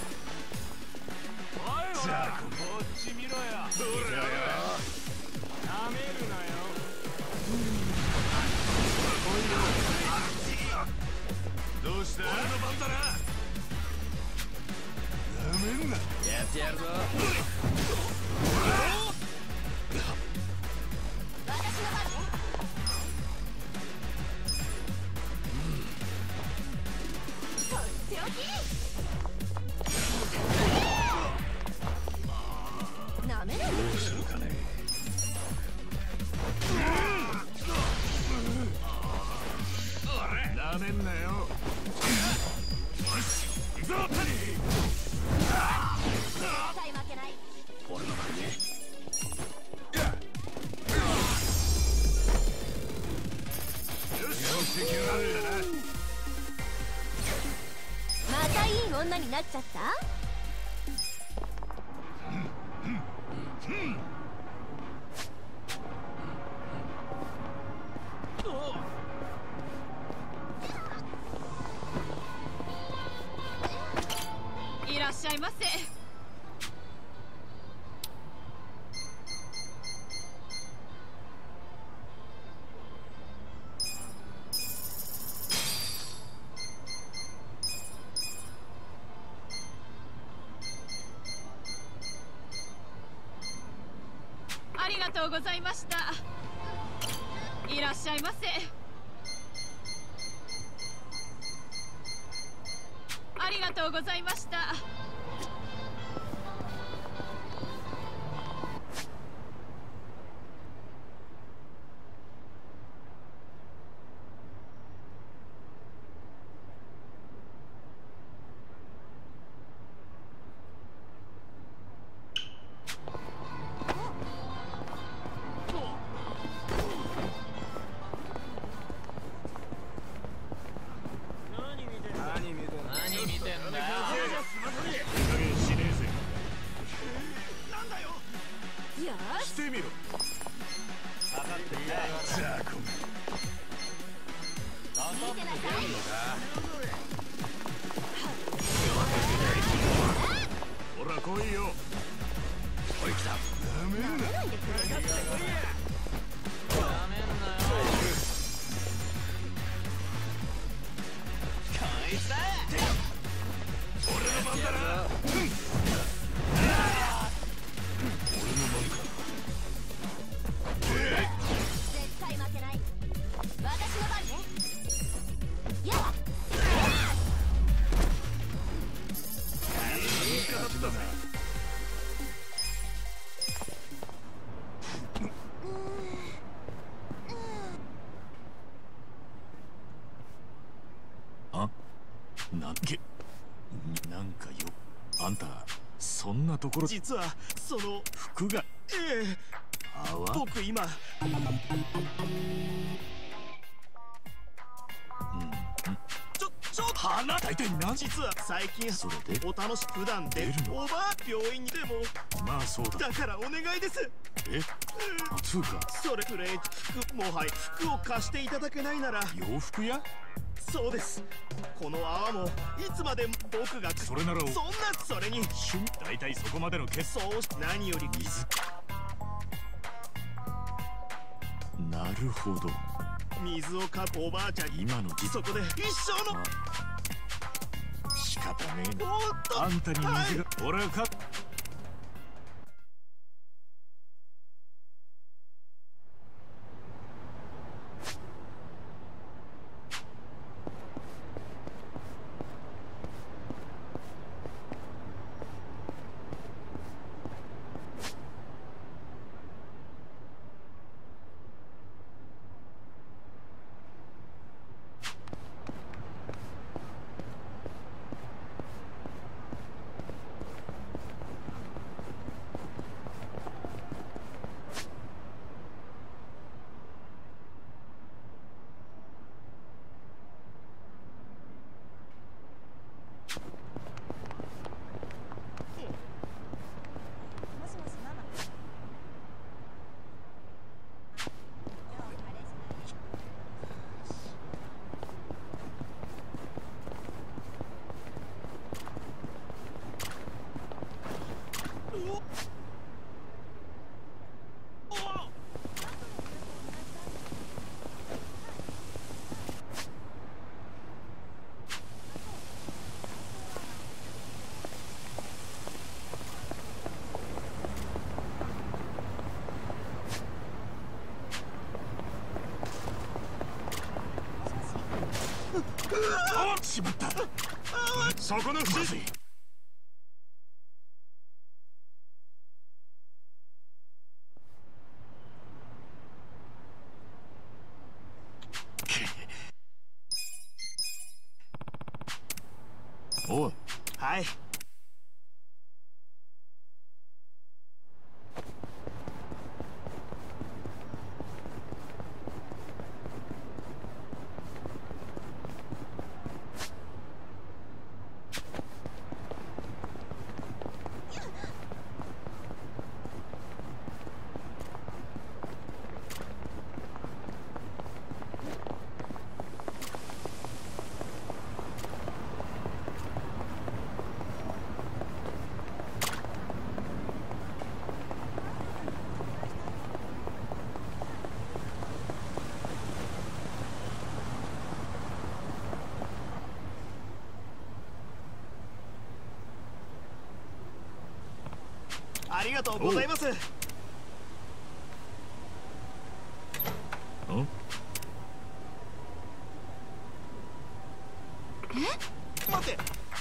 おいほら、こっち見ろよ。どれよ。なめるなよ。おいよ。どうした？俺の番だな。なめんな。 やってやるぞ。 私の番ね。とっておき。なめない。 どうするかね。 なめんなよ。よし、行くぞ。 絶対負けない。 俺の番ね。 よし、敵があるんだな。 またいい女になっちゃった？ いらっしゃいませ。ありがとうございました。いらっしゃいませ。ありがとうございました。 してみろ。かかってみろ。ザコ。 見てなさい。 ほら来いよ。 おい来た。 なめるな。 なめないでくれよ。なめんなよ。 こいつだ。 俺の番だな。 絶対負けない。私の番ね。やっ。 いいかだったぜ。 あ、なんけ、なんかよ、あんたそんなところ。 実はその服が。 ええ。僕今。ちょちょ花。大体何？ 実は最近それでお楽し普段でおばあ病院にでも。 まあそうだ。 だからお願いです。 え？つうか。 それくらい服もはい服を貸していただけないなら。 洋服屋？ そうです。この泡もいつまで僕が。 それなら。 そんなそれに。 趣味。大体そこまでの決そう何より水。なるほど。 水をかくおばあちゃん。 今の時そこで一生の。 仕方ねえな。 おっと。 あんたに水が。はい、俺はか。 おしまった。そこの不審。 おい。 はい。ありがとうございます。 おえ？待って。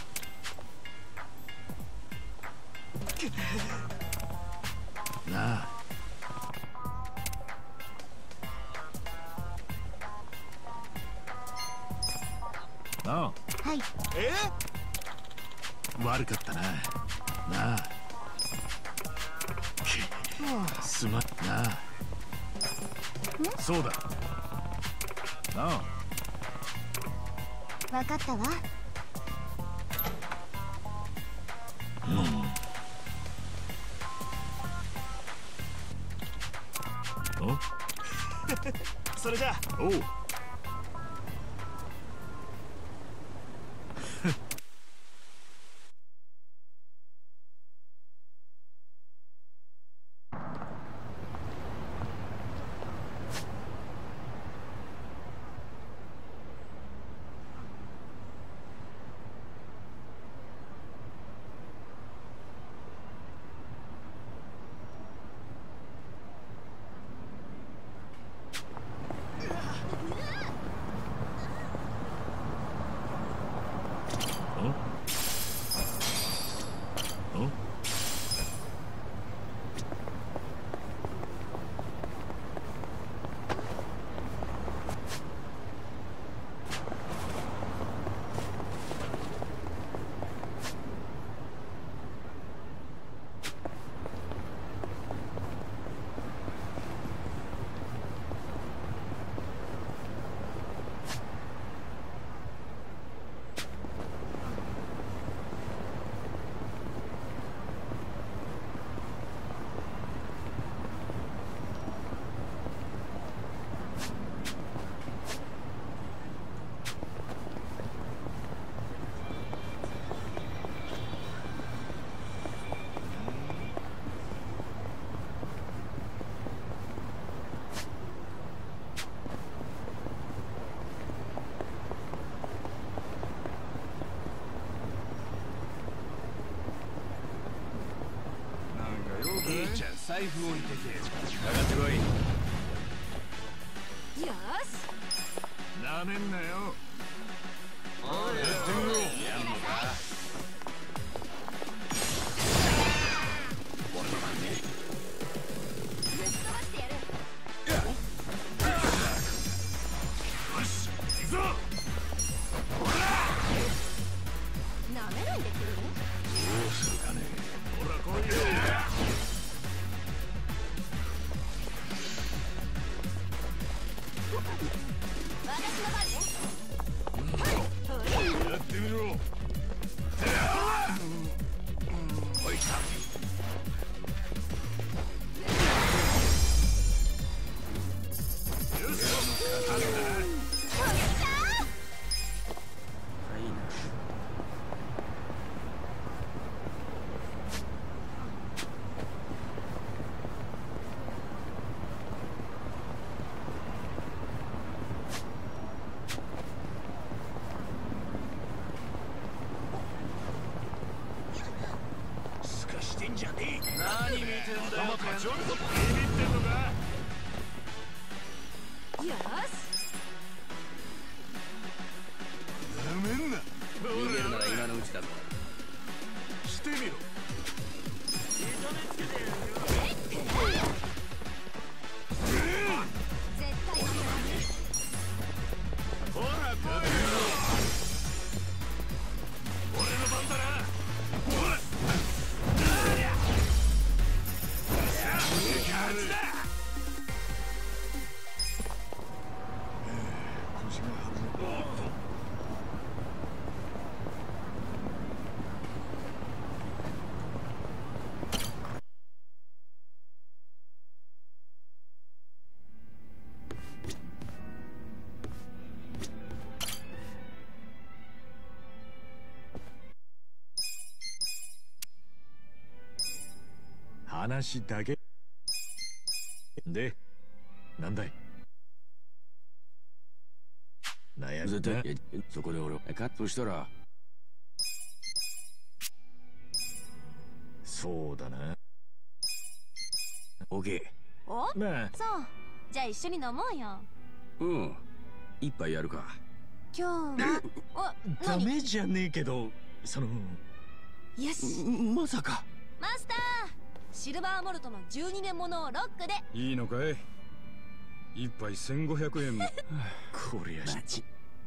なあ。なあ。 はい。 え？ 悪かったな。なあ。すまんなあ。そうだなあ。 分かったわ。 うんおそれじゃあ。 おう。 いいちゃん、財布置いてけ。上がってこい。 よし。 なめんなよ。 おい、やってみろ。やんのか。俺の番ね。 ぶっ飛ばしてやる。 よし、行くぞ。ほら。 なめないでくれる？ どうするかね。 ほら来いよ。 私の番ね。 やってみろ。 おい、来た。 よし、勝ったな。 何見てんだよ。 ちょっとビビってんのか。 よし。 勝ちだ。 腰が張る。 話だけで、なんだい。悩みだ。 そこで俺カットしたら。 そうだな。 オーケー。 お、 まあ、 そう。じゃあ一緒に飲もうよ。 うん。一杯やるか。 今日はお、 ダメじゃねえけど、そのよし。 まさか。 マスター、シルバーモルトのじゅうにねんものをロックで。 いいのかい。一杯せんごひゃくえんも。 こりゃし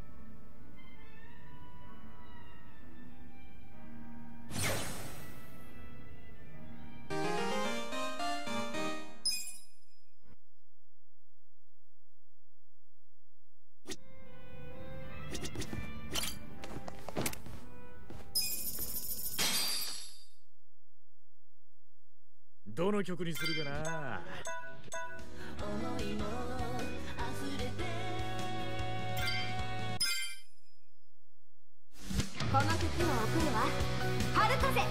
どの曲にするかな。 思いも溢れてこの曲を送るわ。春風。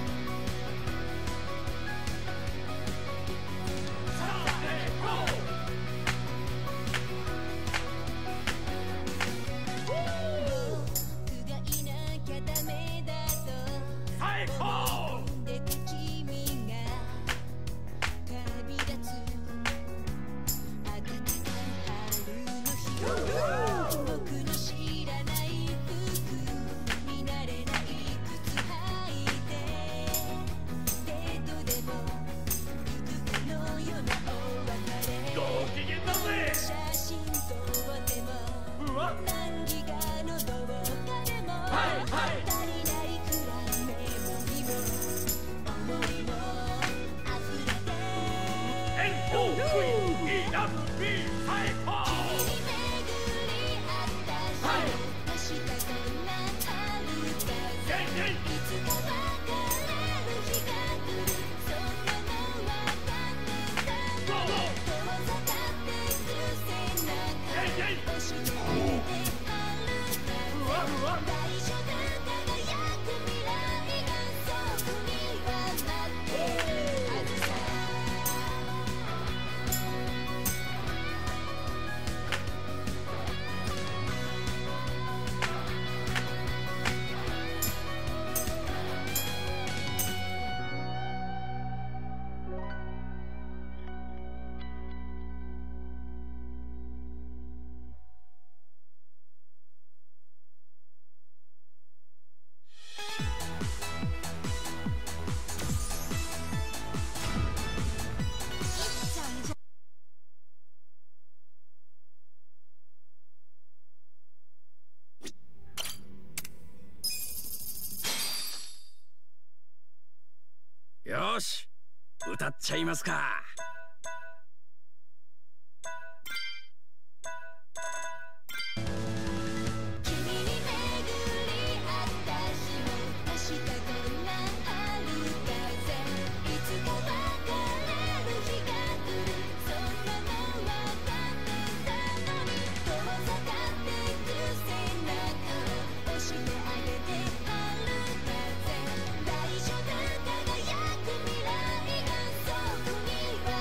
よし、歌っちゃいますか。 大丈夫輝く未来がそこには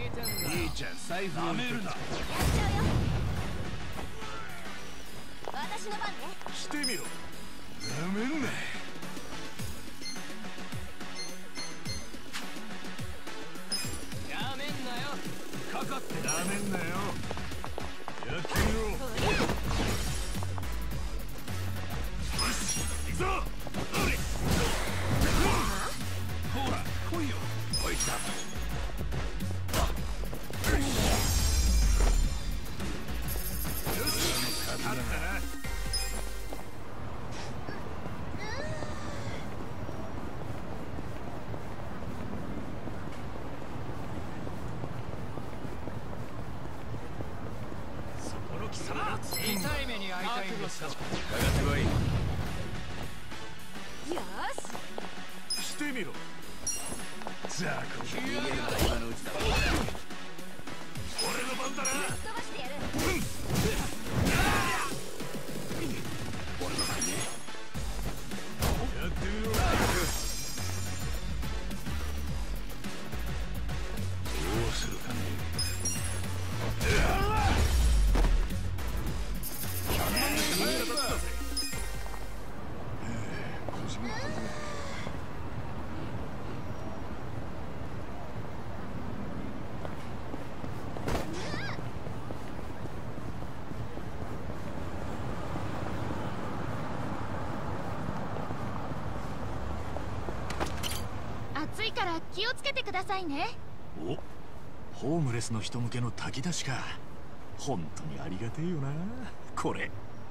げてんだ。兄ちゃん財布なめるな。 やっちゃうよ。私の番ね。 してみろ。なめんな。やめんなよ。かかってなめんなよ。やってみろ。よし、行くぞ。ほら、来いよ。おい来た。よし、勝ったな。痛い目に遭いたいんですか。かかってこい。 よし。 してみろ。ザーコ。 逃げるなら今のうちだ。 俺の番だな。 飛ばしてやる。 俺の番ね。 やってみろ。どうするかね。 暑いから気をつけてくださいね。 お、ホームレスの人向けの炊き出しか。本当にありがてえよなこれ。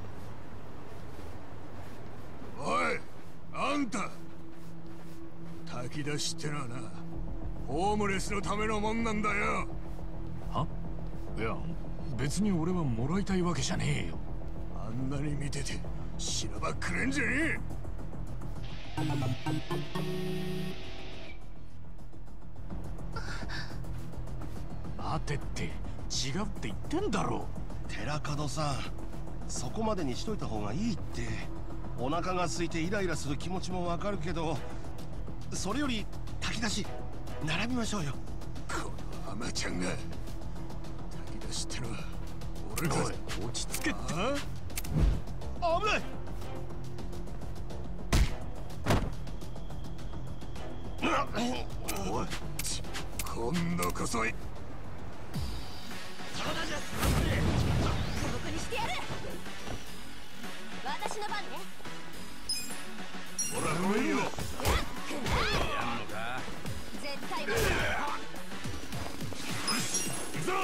おい、あんた。炊き出しってのはな、ホームレスのためのもんなんだよ。 はいや、別に俺はもらいたいわけじゃねえよ。 あんなに見ててしらばっくれんじゃねえ。 待てって、違うって言ってんだろ。 寺門さん、そこまでにしといた方がいいって。お腹が空いてイライラする気持ちもわかるけど、それより炊き出し並びましょうよ。 このアマちゃんが炊き出しってのは俺が。 おい、落ち着けって。 危ない。 おい、今度こそい。 孤独にしてやる。私の番ね。 ほら来いよ。やんのか。 絶対無理。 よし、行くぞ。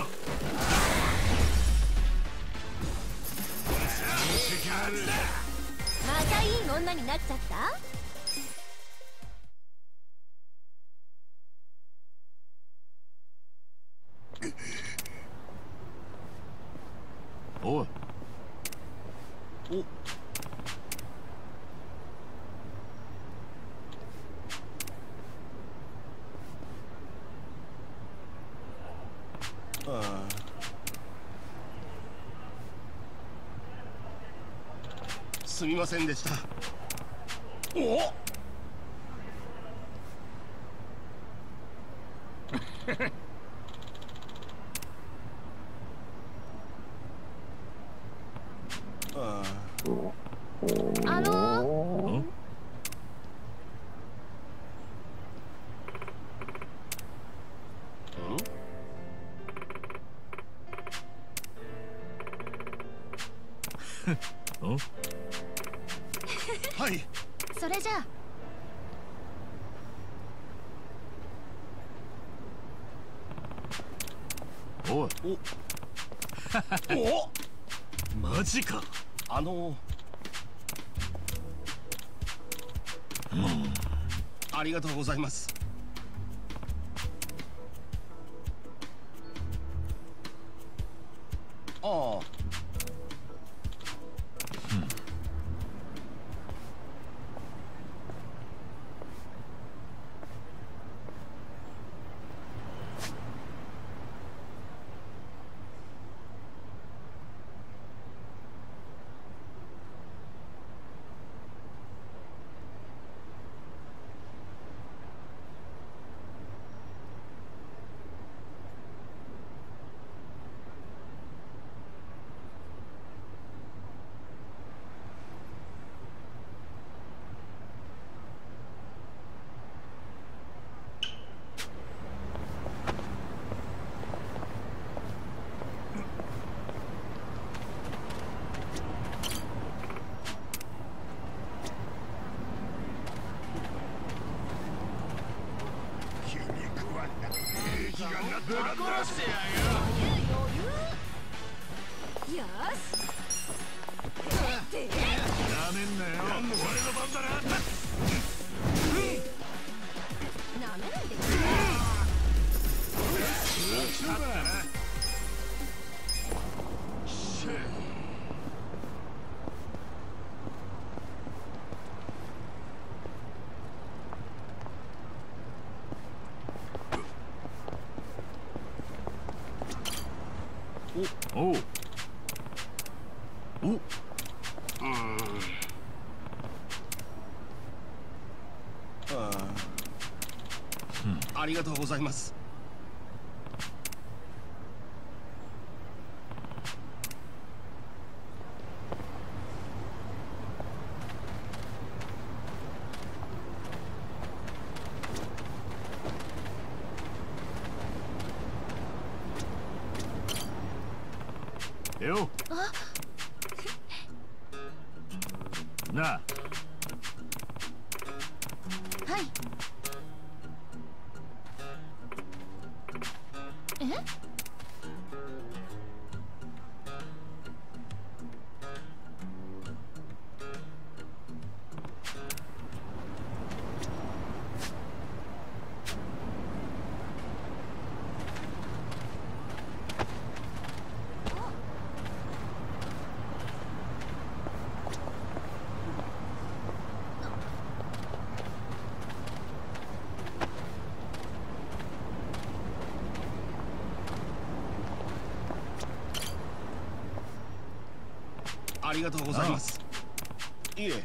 またいい女になっちゃった。 おい。 お。ああ。すみませんでした。お。ああのー、 はい。 それじゃあ。 おい。 お。お。 マジか。 あの。うん。ありがとうございます。ああ。 気に食わんな。兵器がなってなんだ。 ぶっ殺してやるよ。 よしってなめんなよ。俺の番だな。 なめないでくれ。 勝ったな。シェー。 おおお、うん、 ああ、ありがとうございます。 よなあ。 はい。え？ ありがとうございます。いえ。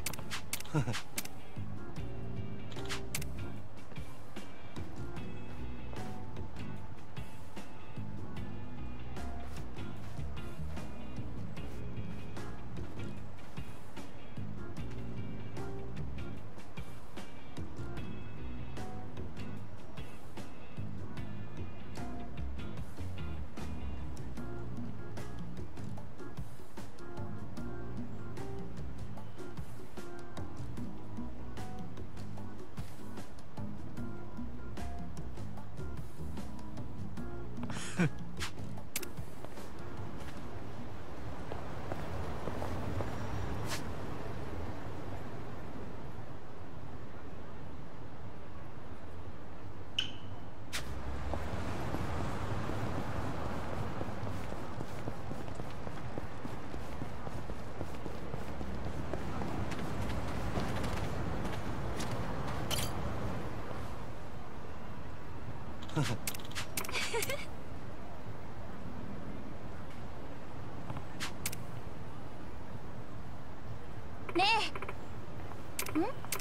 ねえ。ん？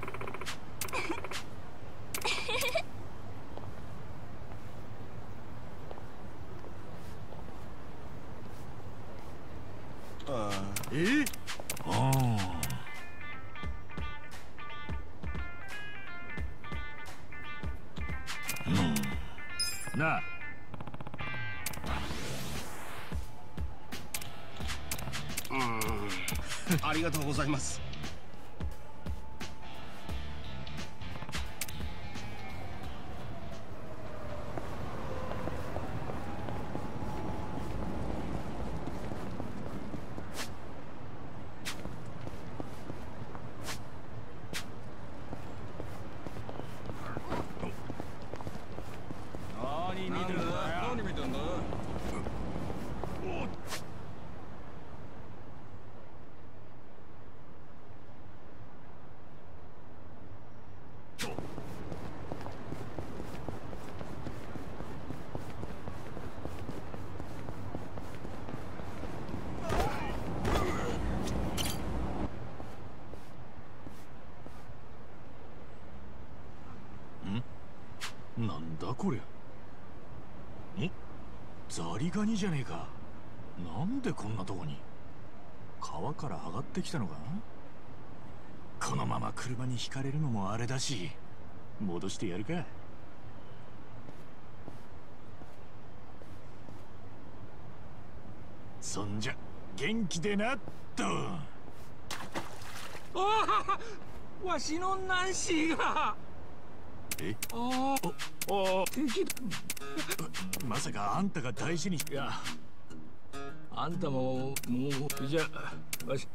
ああ。 え？ああ。うん。なあ。 うん。ありがとうございます。 何見てんだよ。何見てんだよ。 なんだこりゃ。ん？ザリガニじゃねえか。なんでこんなとこに。川から上がってきたのか。このまま車にひかれるのもあれだし、戻してやるか。そんじゃ元気でなっと。 ああ、わしのナンシーが。 えあああ敵だ。まさかあんたが大事に。いやあんたももうじゃあわし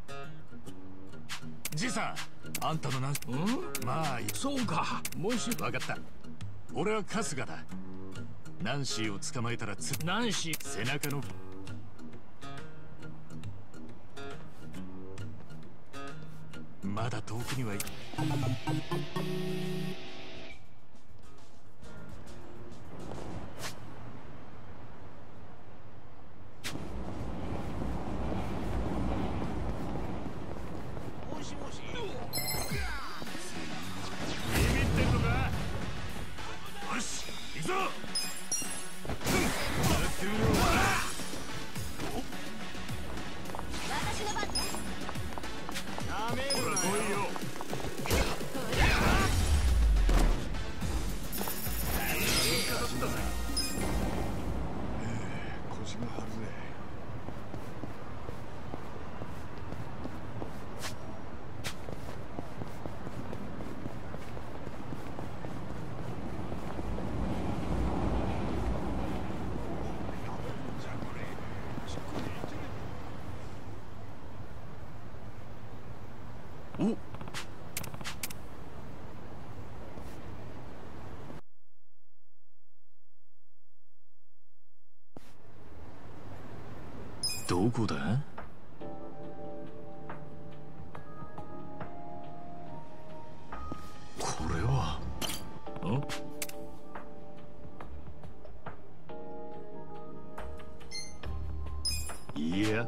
じいさんあんたのなんうんまあそうかもし分かった。俺は春日だ。ナンシーを捕まえたらつナンシー背中のまだ遠くにはいもしもしビビってんのか。よし行くぞ。 私の番ね。 やめるなよ。 来いよ。 腰が張るぜ。 おどこだ。これはんいや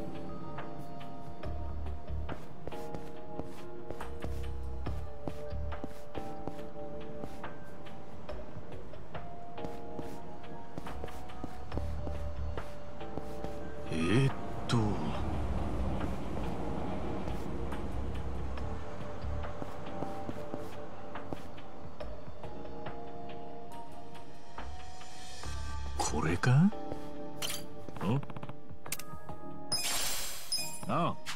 えー、っとこれか。んああ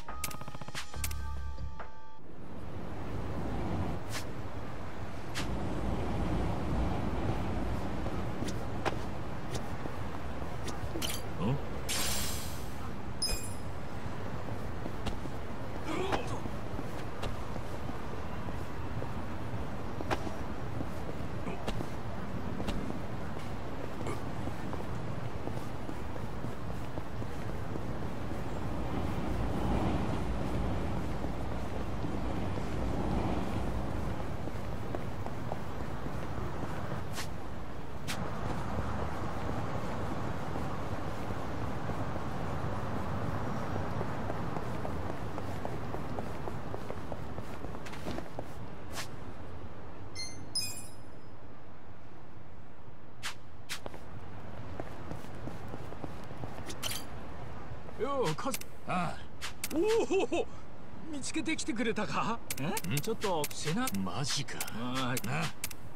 ようかああおお見つけてきてくれたか。んちょっと背中マジか。ああな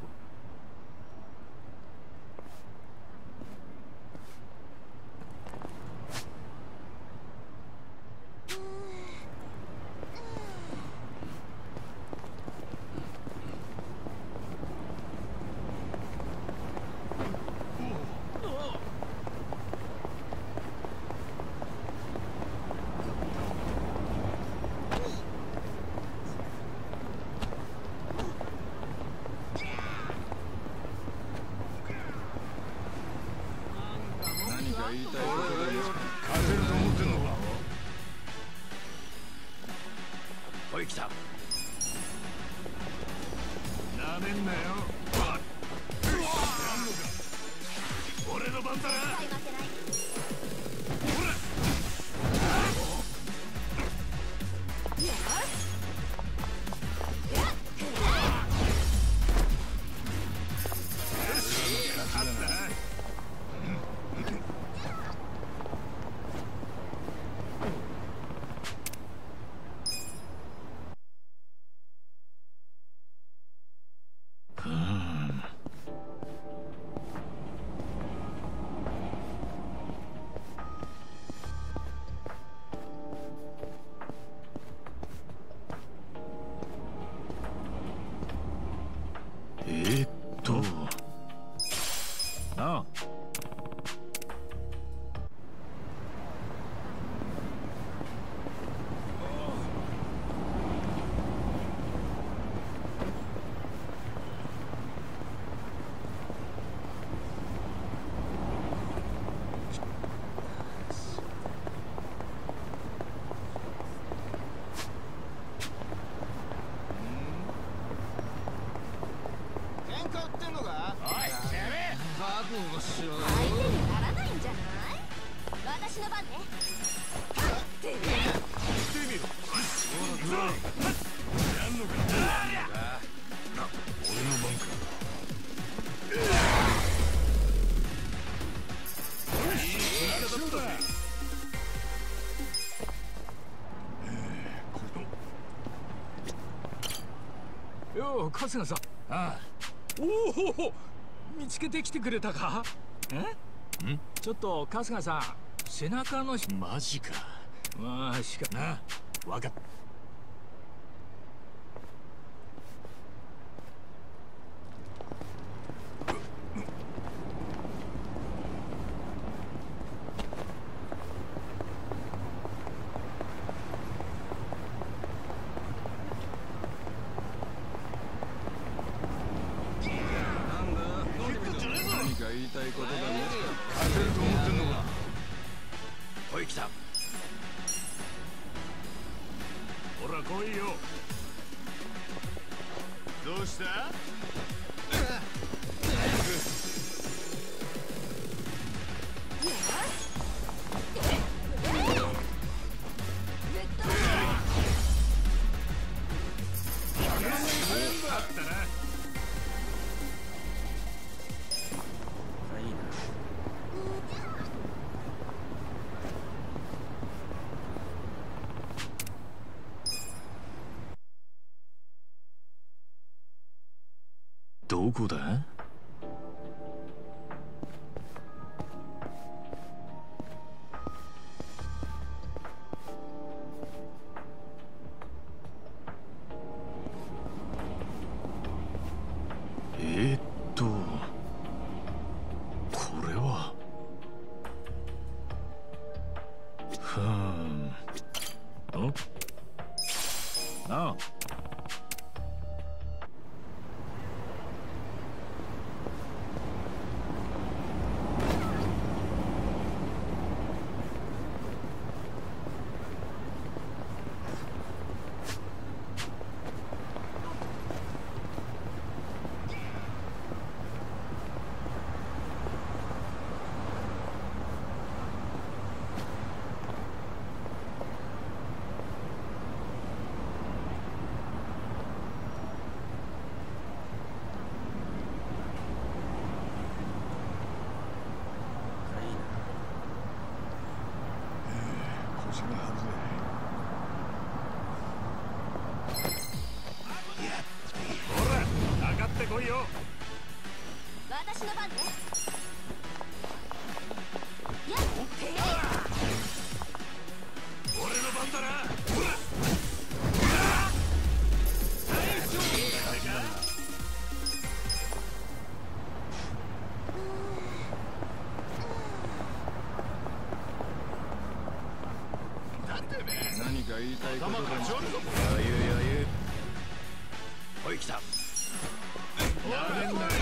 勝てると思ってんのか。 おい来た。 なめんなよ。俺の番だな。えしろよ。 相手にならないんじゃない？私の番ね。てめえ。 してみろ。行くぞ。やんのか。俺の番か。いい言い方だったぜ。 よう春日さん。ああ。おお、見つけてきてくれたか。え？ん？ちょっと春日さん、背中のマジか。まあしかな。わかった。 言いたいことがね。 勝てると思ってんのか。 おい来た。 ほら来いよ。どうした？あったな。 どこだ？えーっとこれはふーん。お？ああ。 来いよ。 私の番ね。やっ、 俺の番だな。 何か言いたいことでも。 余裕余裕。おい来た。 なめんなよ。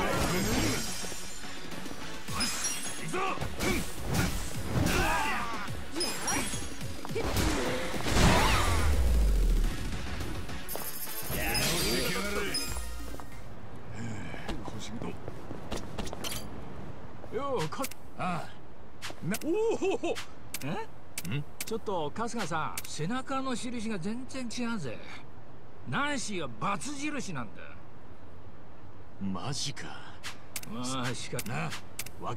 行くぞ。 ようか。ああ。なおお。え？ん？ちょっと春日さん、背中の印が全然違うぜ。ナンシーはバツ印なんだ。マジか。まあしかな。わ。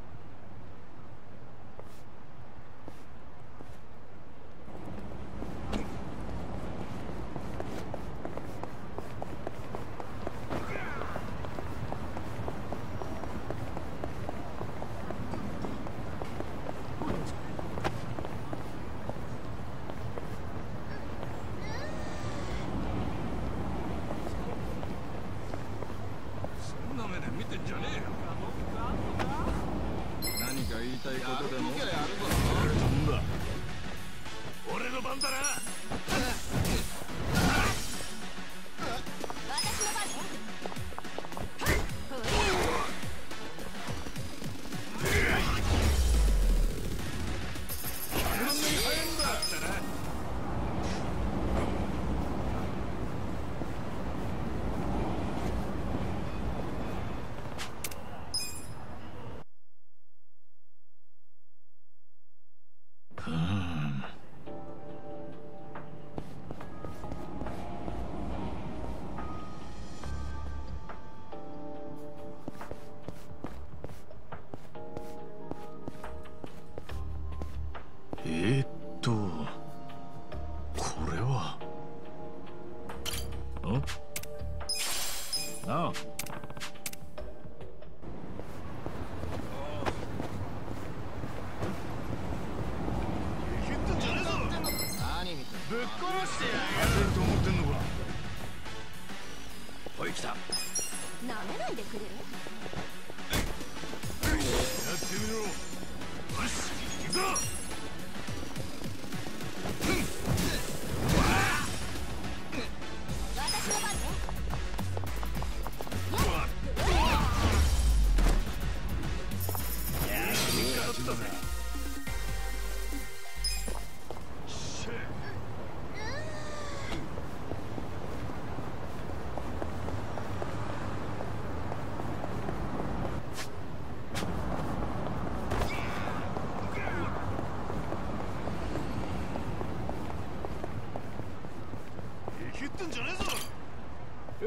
何か言いたいことでも。 俺の番だな。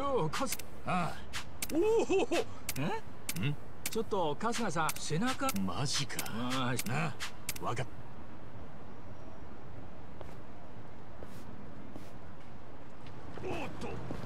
ようカスああおおえんちょっと春日さん背中マジかああなわかっおっとおっと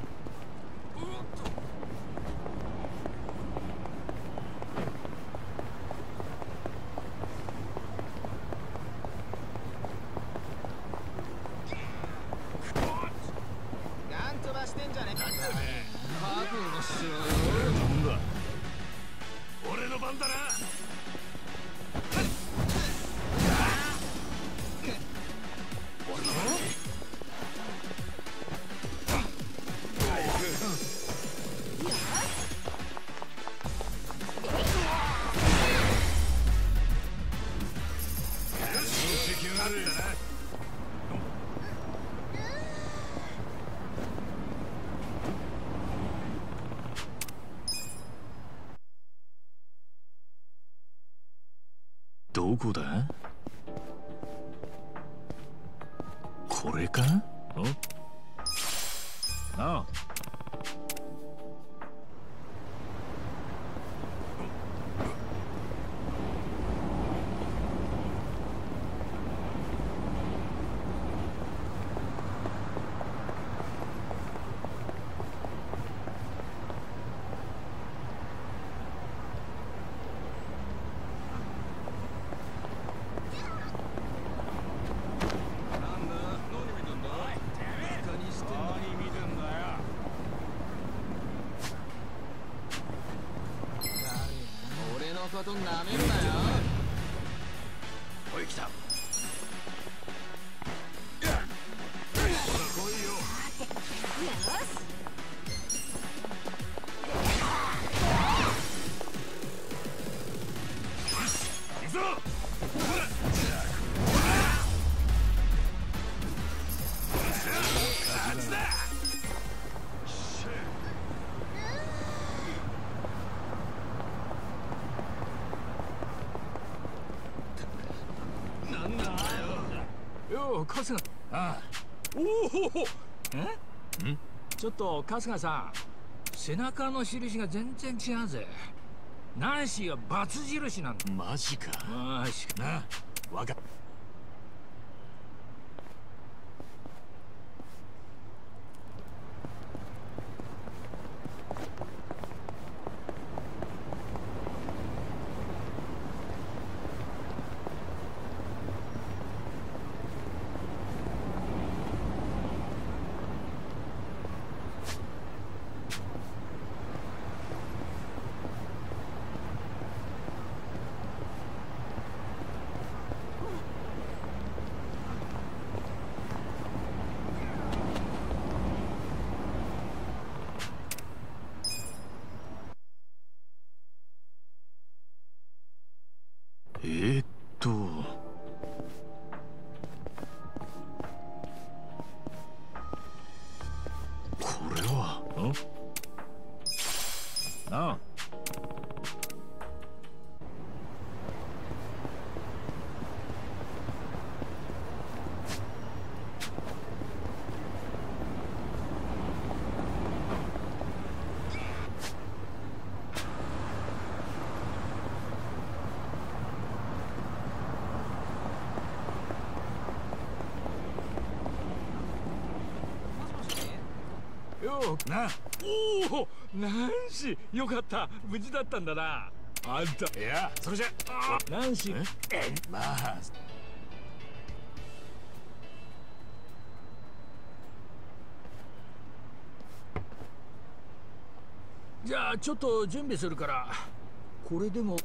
ガン飛ばしてんじゃねえか。覚悟しろよ。 なんだ俺の番だな。俺の番どこだ？これか？お？ああ。 ことなめるなよ。 おい来た。 ほら来いよ。よし行くぞ。勝ちだ。よう春日ああおおえんちょっと春日さん背中の印が全然違うぜ。ナンシーはバツ印なんだ。マジか。マジかな。わかっえー、っとこれはんなあよなおおナンシーよかった無事だったんだな。あんたいやそれじゃナンシーえまあじゃあちょっと準備するからこれでも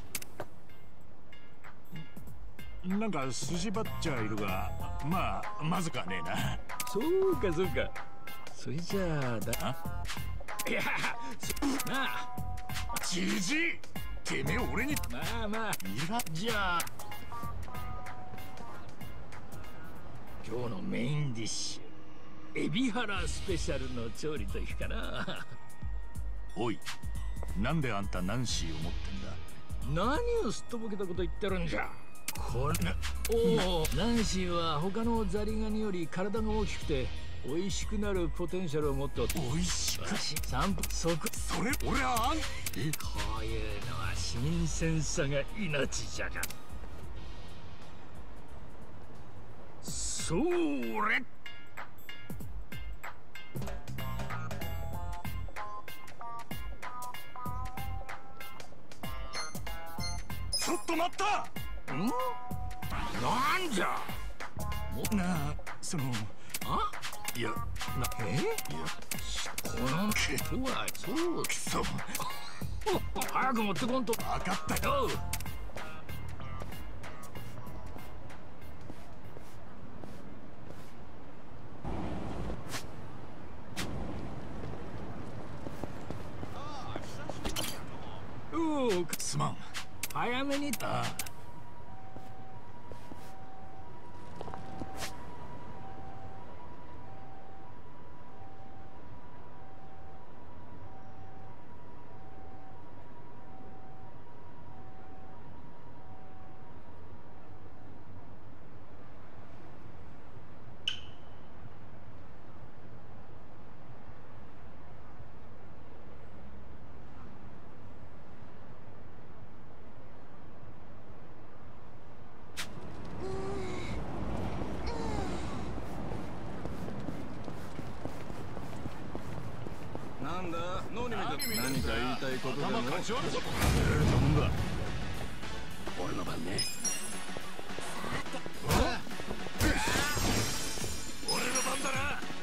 なんか筋張っちゃいるがまあまずかねえな。そうかそうかそれじゃあだいやなあじじいてめえ俺にまあまあいらじゃあ今日のメインディッシュエビハラスペシャルの調理といくかな。おいなんであんたナンシーを持ってんだ。何をすっとぼけたこと言ってるんじゃ。これおおナンシーは他のザリガニより体が大きくて美味しくなるポテンシャルを持っておって美味しく散歩即それ俺はあんえこういうのは新鮮さが命じゃがそれちょっと待った。 んなんじゃなあ、そのあいやなえいやこのけとはそうくそ早く持ってこんと分かったよ。おおすまん早めにああなんだ何か言いたいことでも頼んだ。 俺の番ね。 俺の番だな。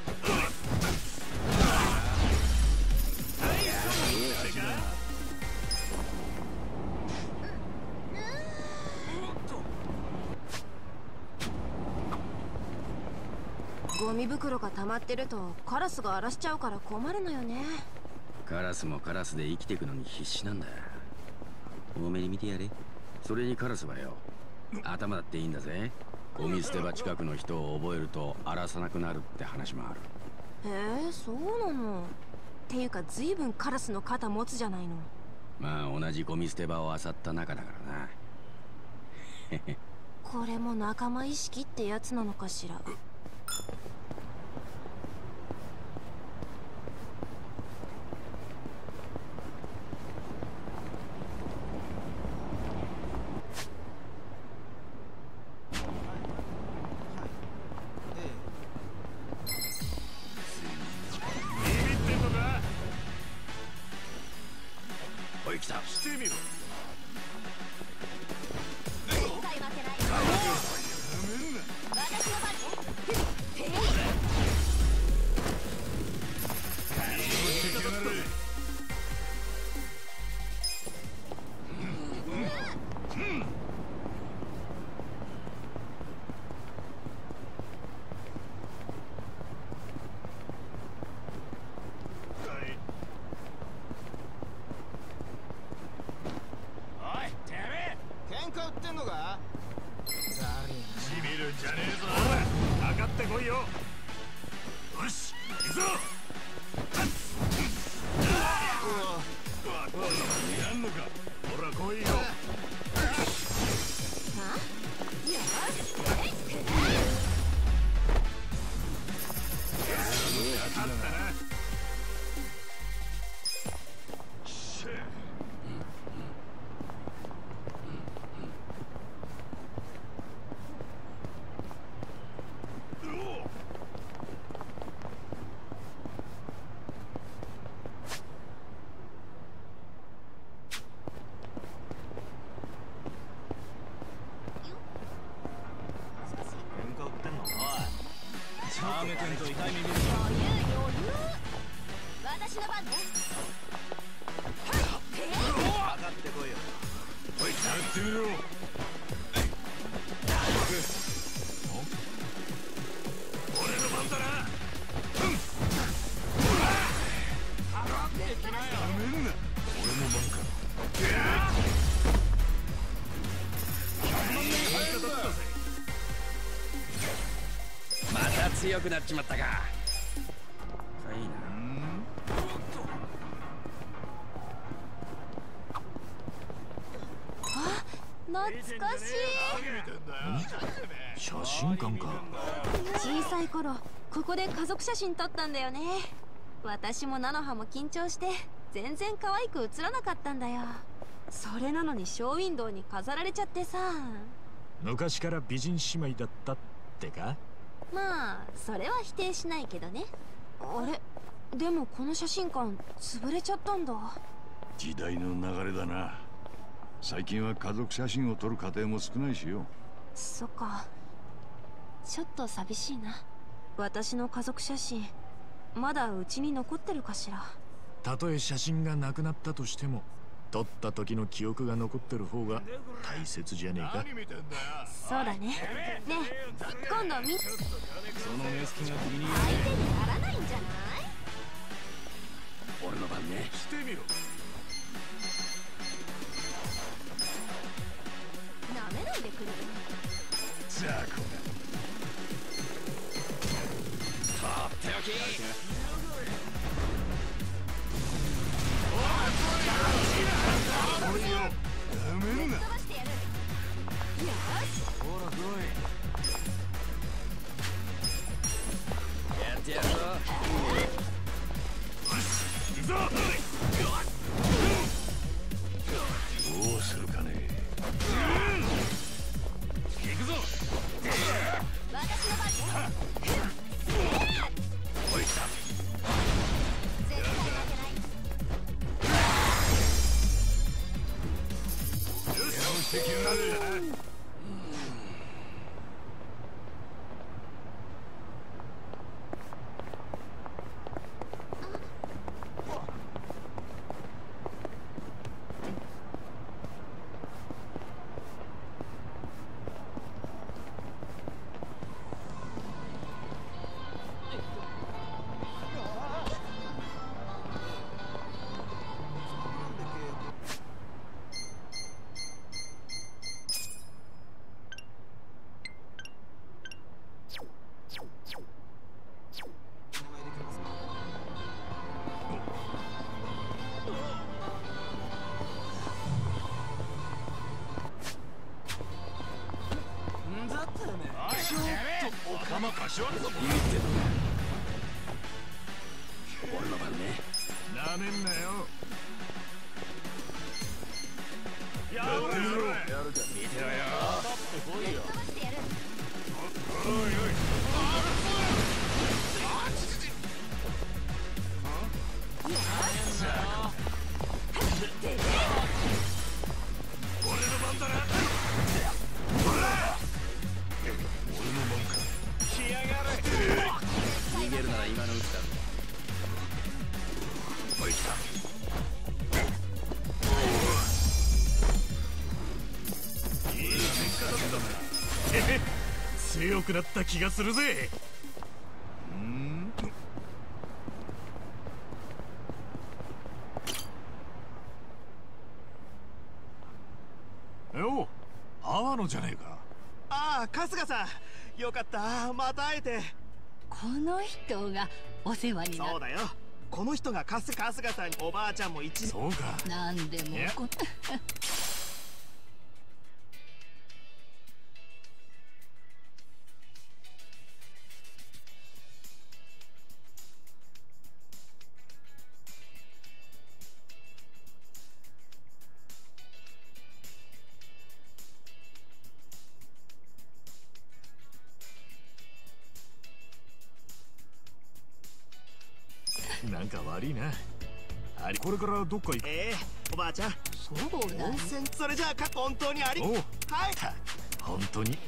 ゴミ袋が溜まってるとカラスが荒らしちゃうから困るのよね。 カラスもカラスで生きていくのに必死なんだ。多めに見てやれ。それにカラスはよ、頭だっていいんだぜ。ゴミ捨て場近くの人を覚えると荒らさなくなるって話もある。 へえ、そうなの。っていうか随分カラスの肩持つじゃないの。 まあ同じゴミ捨て場を漁った仲だからな。 これも仲間意識ってやつなのかしら。 おい来た。 してみろ。じゃねえぞ。ほら、かかってこいよ。よし、行くぞ。やんのか。ほら、来いよ。かかったな。 私の番ね。 かかってこいよ。おい、やってみろ。俺の番だな。うん。かかってきなよ。やめんな。俺の番か。ひゃくまんねん早くだったぜ。 また強くなっちまったか。いいな。 あ、懐かしい。 写真館か。 小さい頃ここで家族写真撮ったんだよね。私も菜の葉も緊張して全然可愛く写らなかったんだよ。それなのにショーウィンドウに飾られちゃってさ。 昔から美人姉妹だったってか？ まあそれは否定しないけどね。あれでもこの写真館潰れちゃったんだ。 時代の流れだな。最近は家族写真を撮る家庭も少ないしよ。 そっか。ちょっと寂しいな。私の家族写真まだうちに残ってるかしら。 たとえ写真がなくなったとしても撮った時の記憶が残ってる方が大切じゃねえか。 そうだね。ねえ今度見その目つきが気に入る。 相手にならないんじゃない？ 俺の番ね。 してみろ。 なめないでくれる？ じゃあこれとっておき。やってやるぞ。 どうするかね。 行くぞ。 私の番。 おい来た。 絶対負けない。 よし敵になるな。 俺の番ね。 なめんなよ。 やってみろ。やるか。見てろよ。 ぶっ飛ばしてやる。 おいおい。俺の番だな。俺の番か。来やがれ。 逃げるなら今のうちだ。おい来た。 いい喧嘩だったな。へへ、強くなった気がするぜ。ん？ よう、阿野じゃねえか。 ああ、春日さん、よかった、また会えて。 この人がお世話になった。 そうだよ、この人が春日春日さんに、おばあちゃんも一年。 そうか。 なんでもこなんか悪いな。あれ、これからどっか行く？ ええ、おばあちゃん。 そうだ。 温泉、それじゃあか本当にあり。 おう、 はい。 本当に。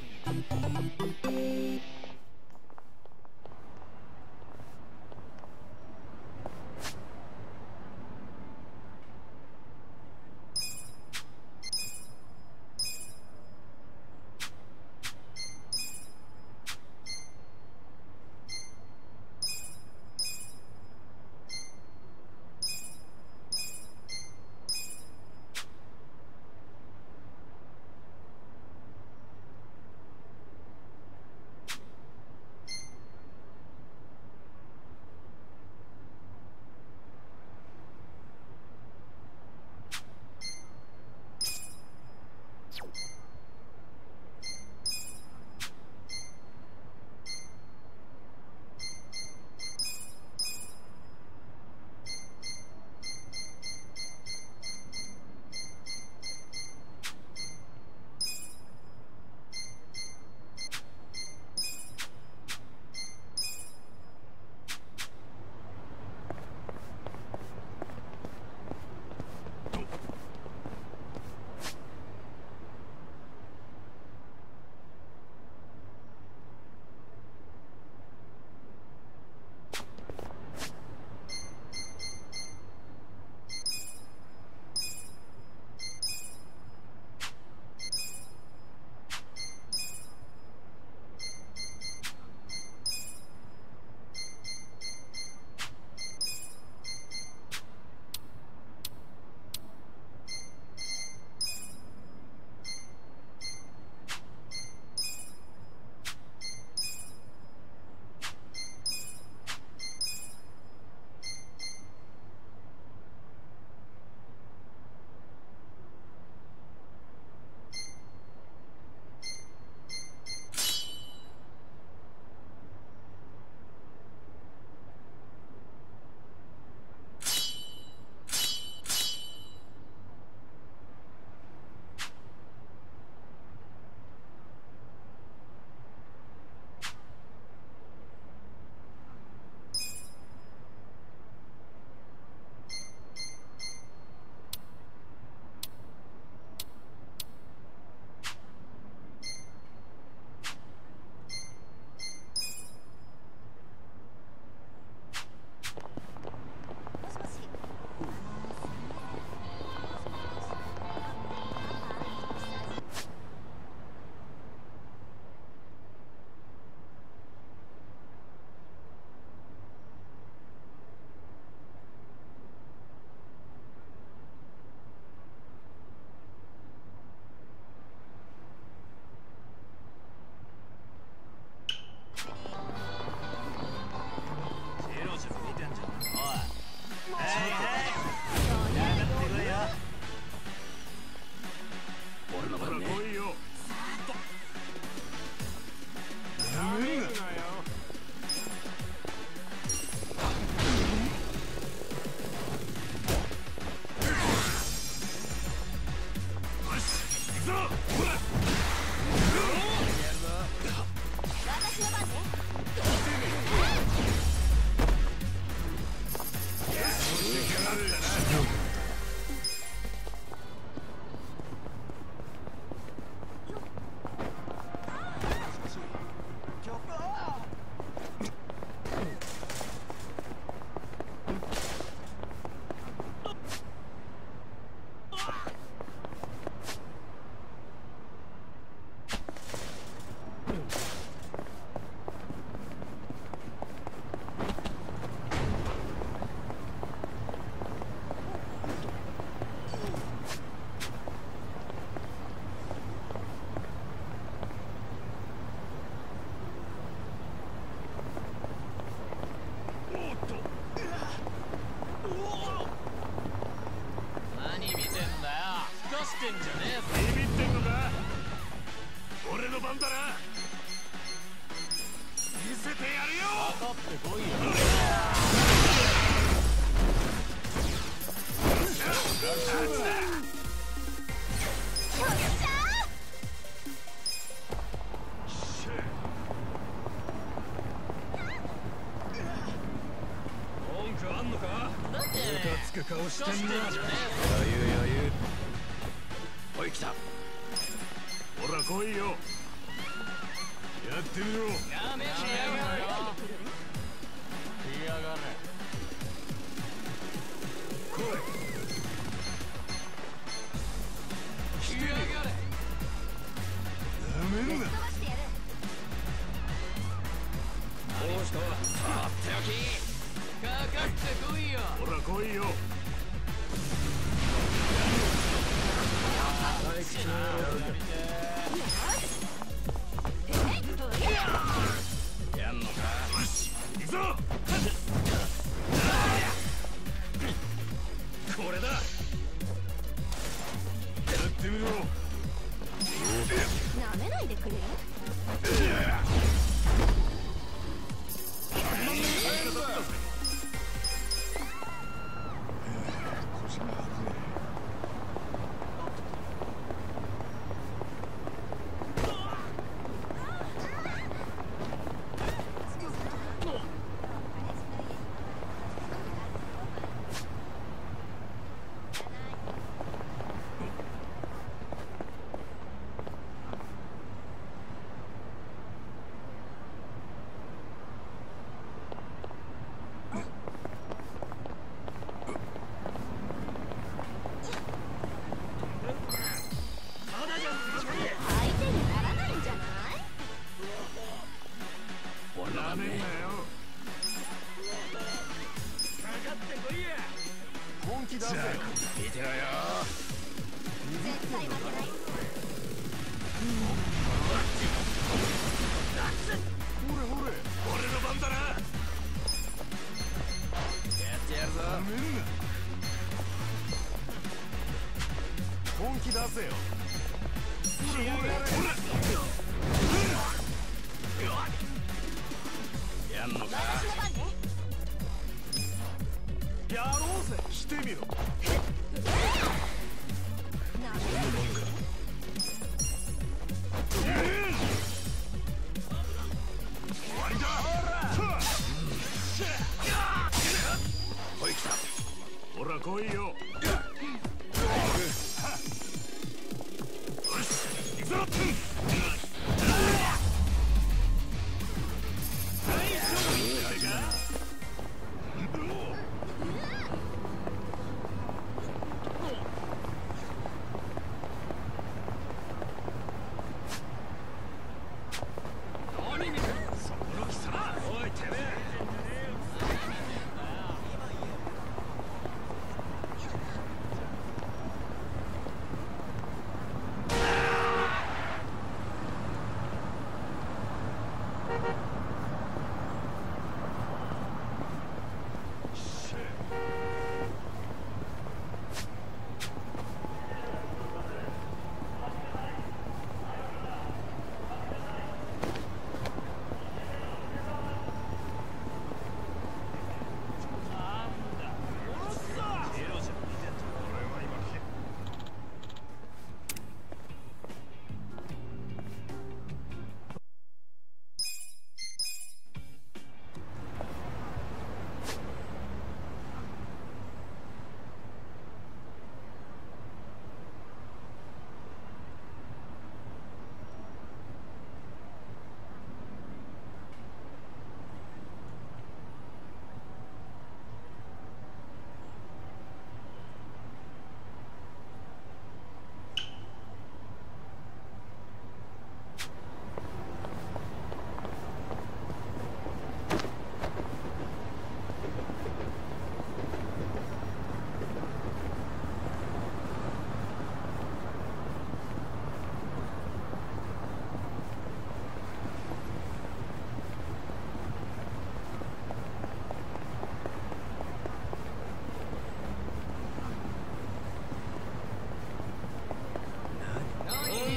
くぞ。ほら私の番ね。 ビビってんのか。俺の番だな。見せてやるよ。 かかってこいよ。 文句あんのか。ムカつく顔してんな。 余裕余裕。おい来た。 ほら来いよ。やってみろ。 やめてやがれよ。やがれ。 来い。来てやがれ。ダメんな。 どうした。とっておき。 かかってこいよ。 ほら来いよ。 やんのか。 よし行くぞ。これだ。やってみろ。 なめないでくれ。 見てろよ。 絶対負けない。 ほれほれ、俺の番だな。 やってやるぞ。 本気出せよ。 ほらほら。やんのか。 私の番ね。 やろうぜ。してみろ。ほら来いよ。よし行くぞ。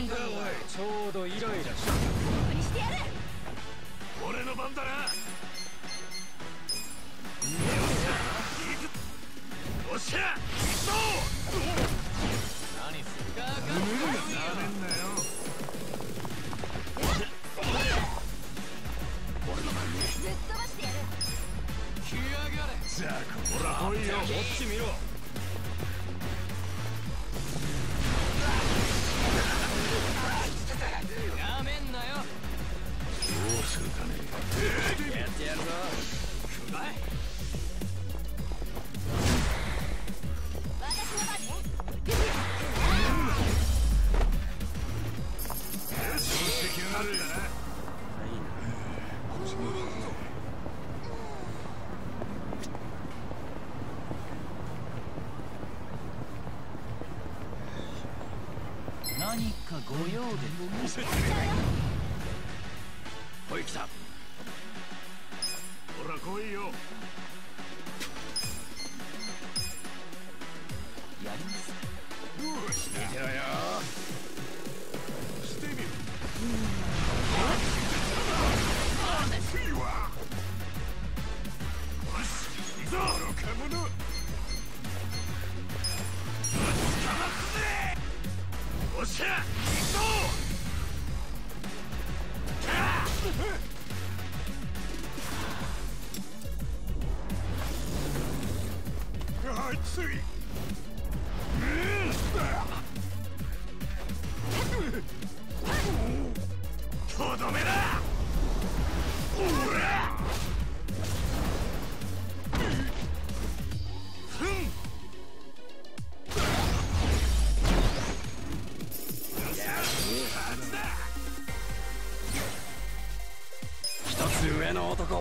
んだおい。ちょうどイライラした。 にしてやる。 俺の番だな。おっしゃ、行くぞ。何するか。なめんなよ。 俺の番ね。 ぶっ飛ばしてやる。 来やがれ。じゃあ、ほら来いよ。こっち見ろ。なめんなよ。どうするかね。やってやるぞ。うまい。 私の番ね。 よし、してきやがるんだな。 何かご用でも見せて。 おい来た。 ほら来いよ。 やります。 見てろよ。 してみろ。 いいわ。よし、行くぞ。愚か者。 おっしゃ、行くぞ。 あいつい。 とどめだ。おら。ふん。 一つ上の男。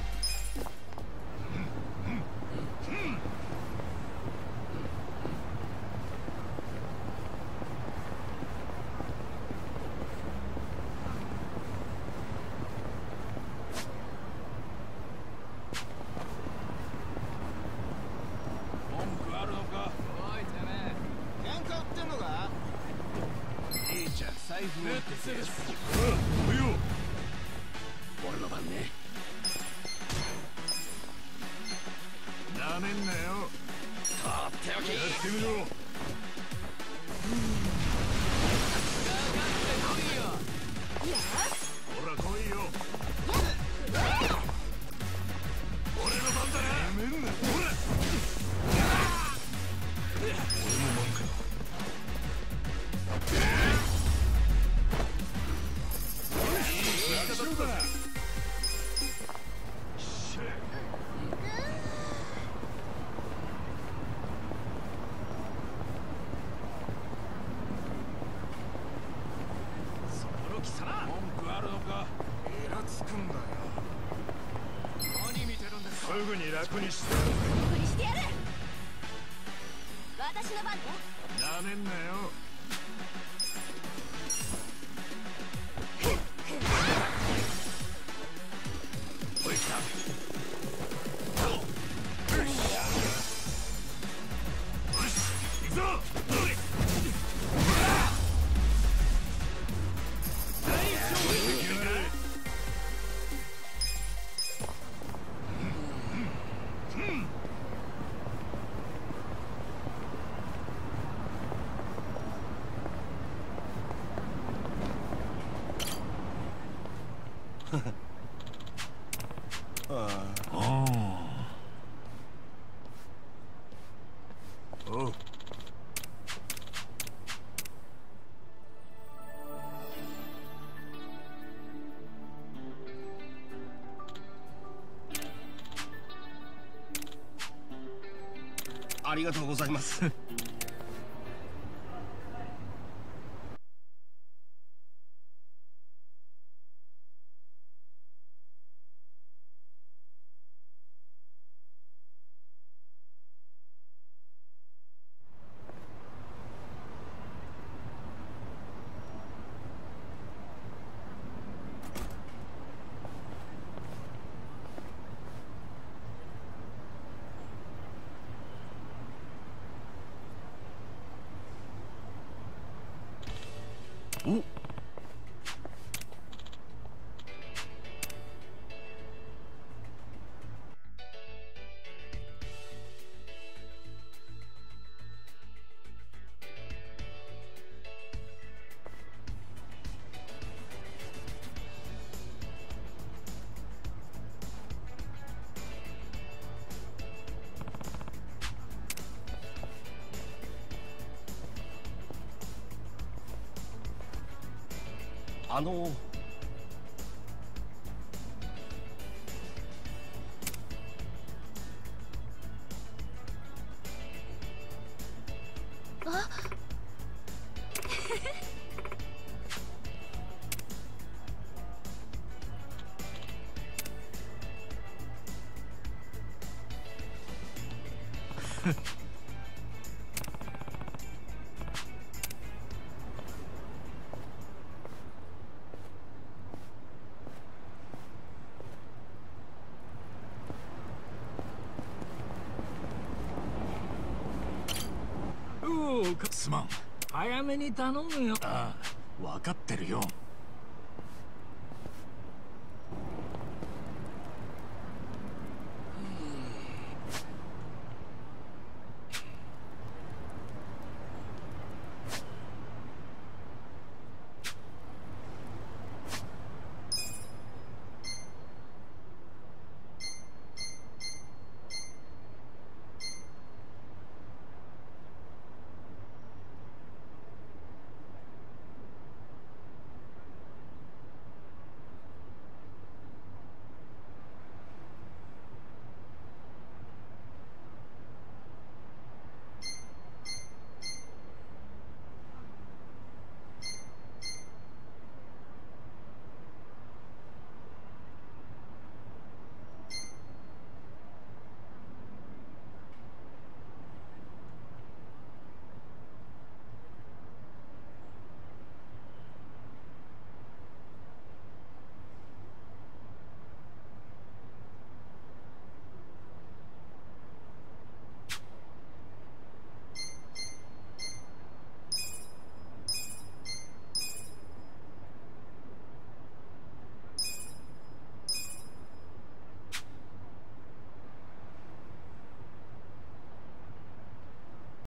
文句あるのか。おいてめえ、喧嘩売ってんのか。いいじゃん、財布を持ってくる。 おいよ。 俺の番ね。 なめんなよ。 とっておき。 やってみろ。 かかってこいよ。ほら来いよ。俺の番だな。 なめんな。 ほら。 俺の番か。 大丈夫だな。文句あるのか。イラつくんだよ。何見てるんですか。すぐに楽にしてやる。 楽にしてやる。私の番ね。 なめんなよ。 おい来た。 行くぞ。 おう。 ありがとうございます。 おあのあおお、すまん。早めに頼むよ。ああ、分かってるよ。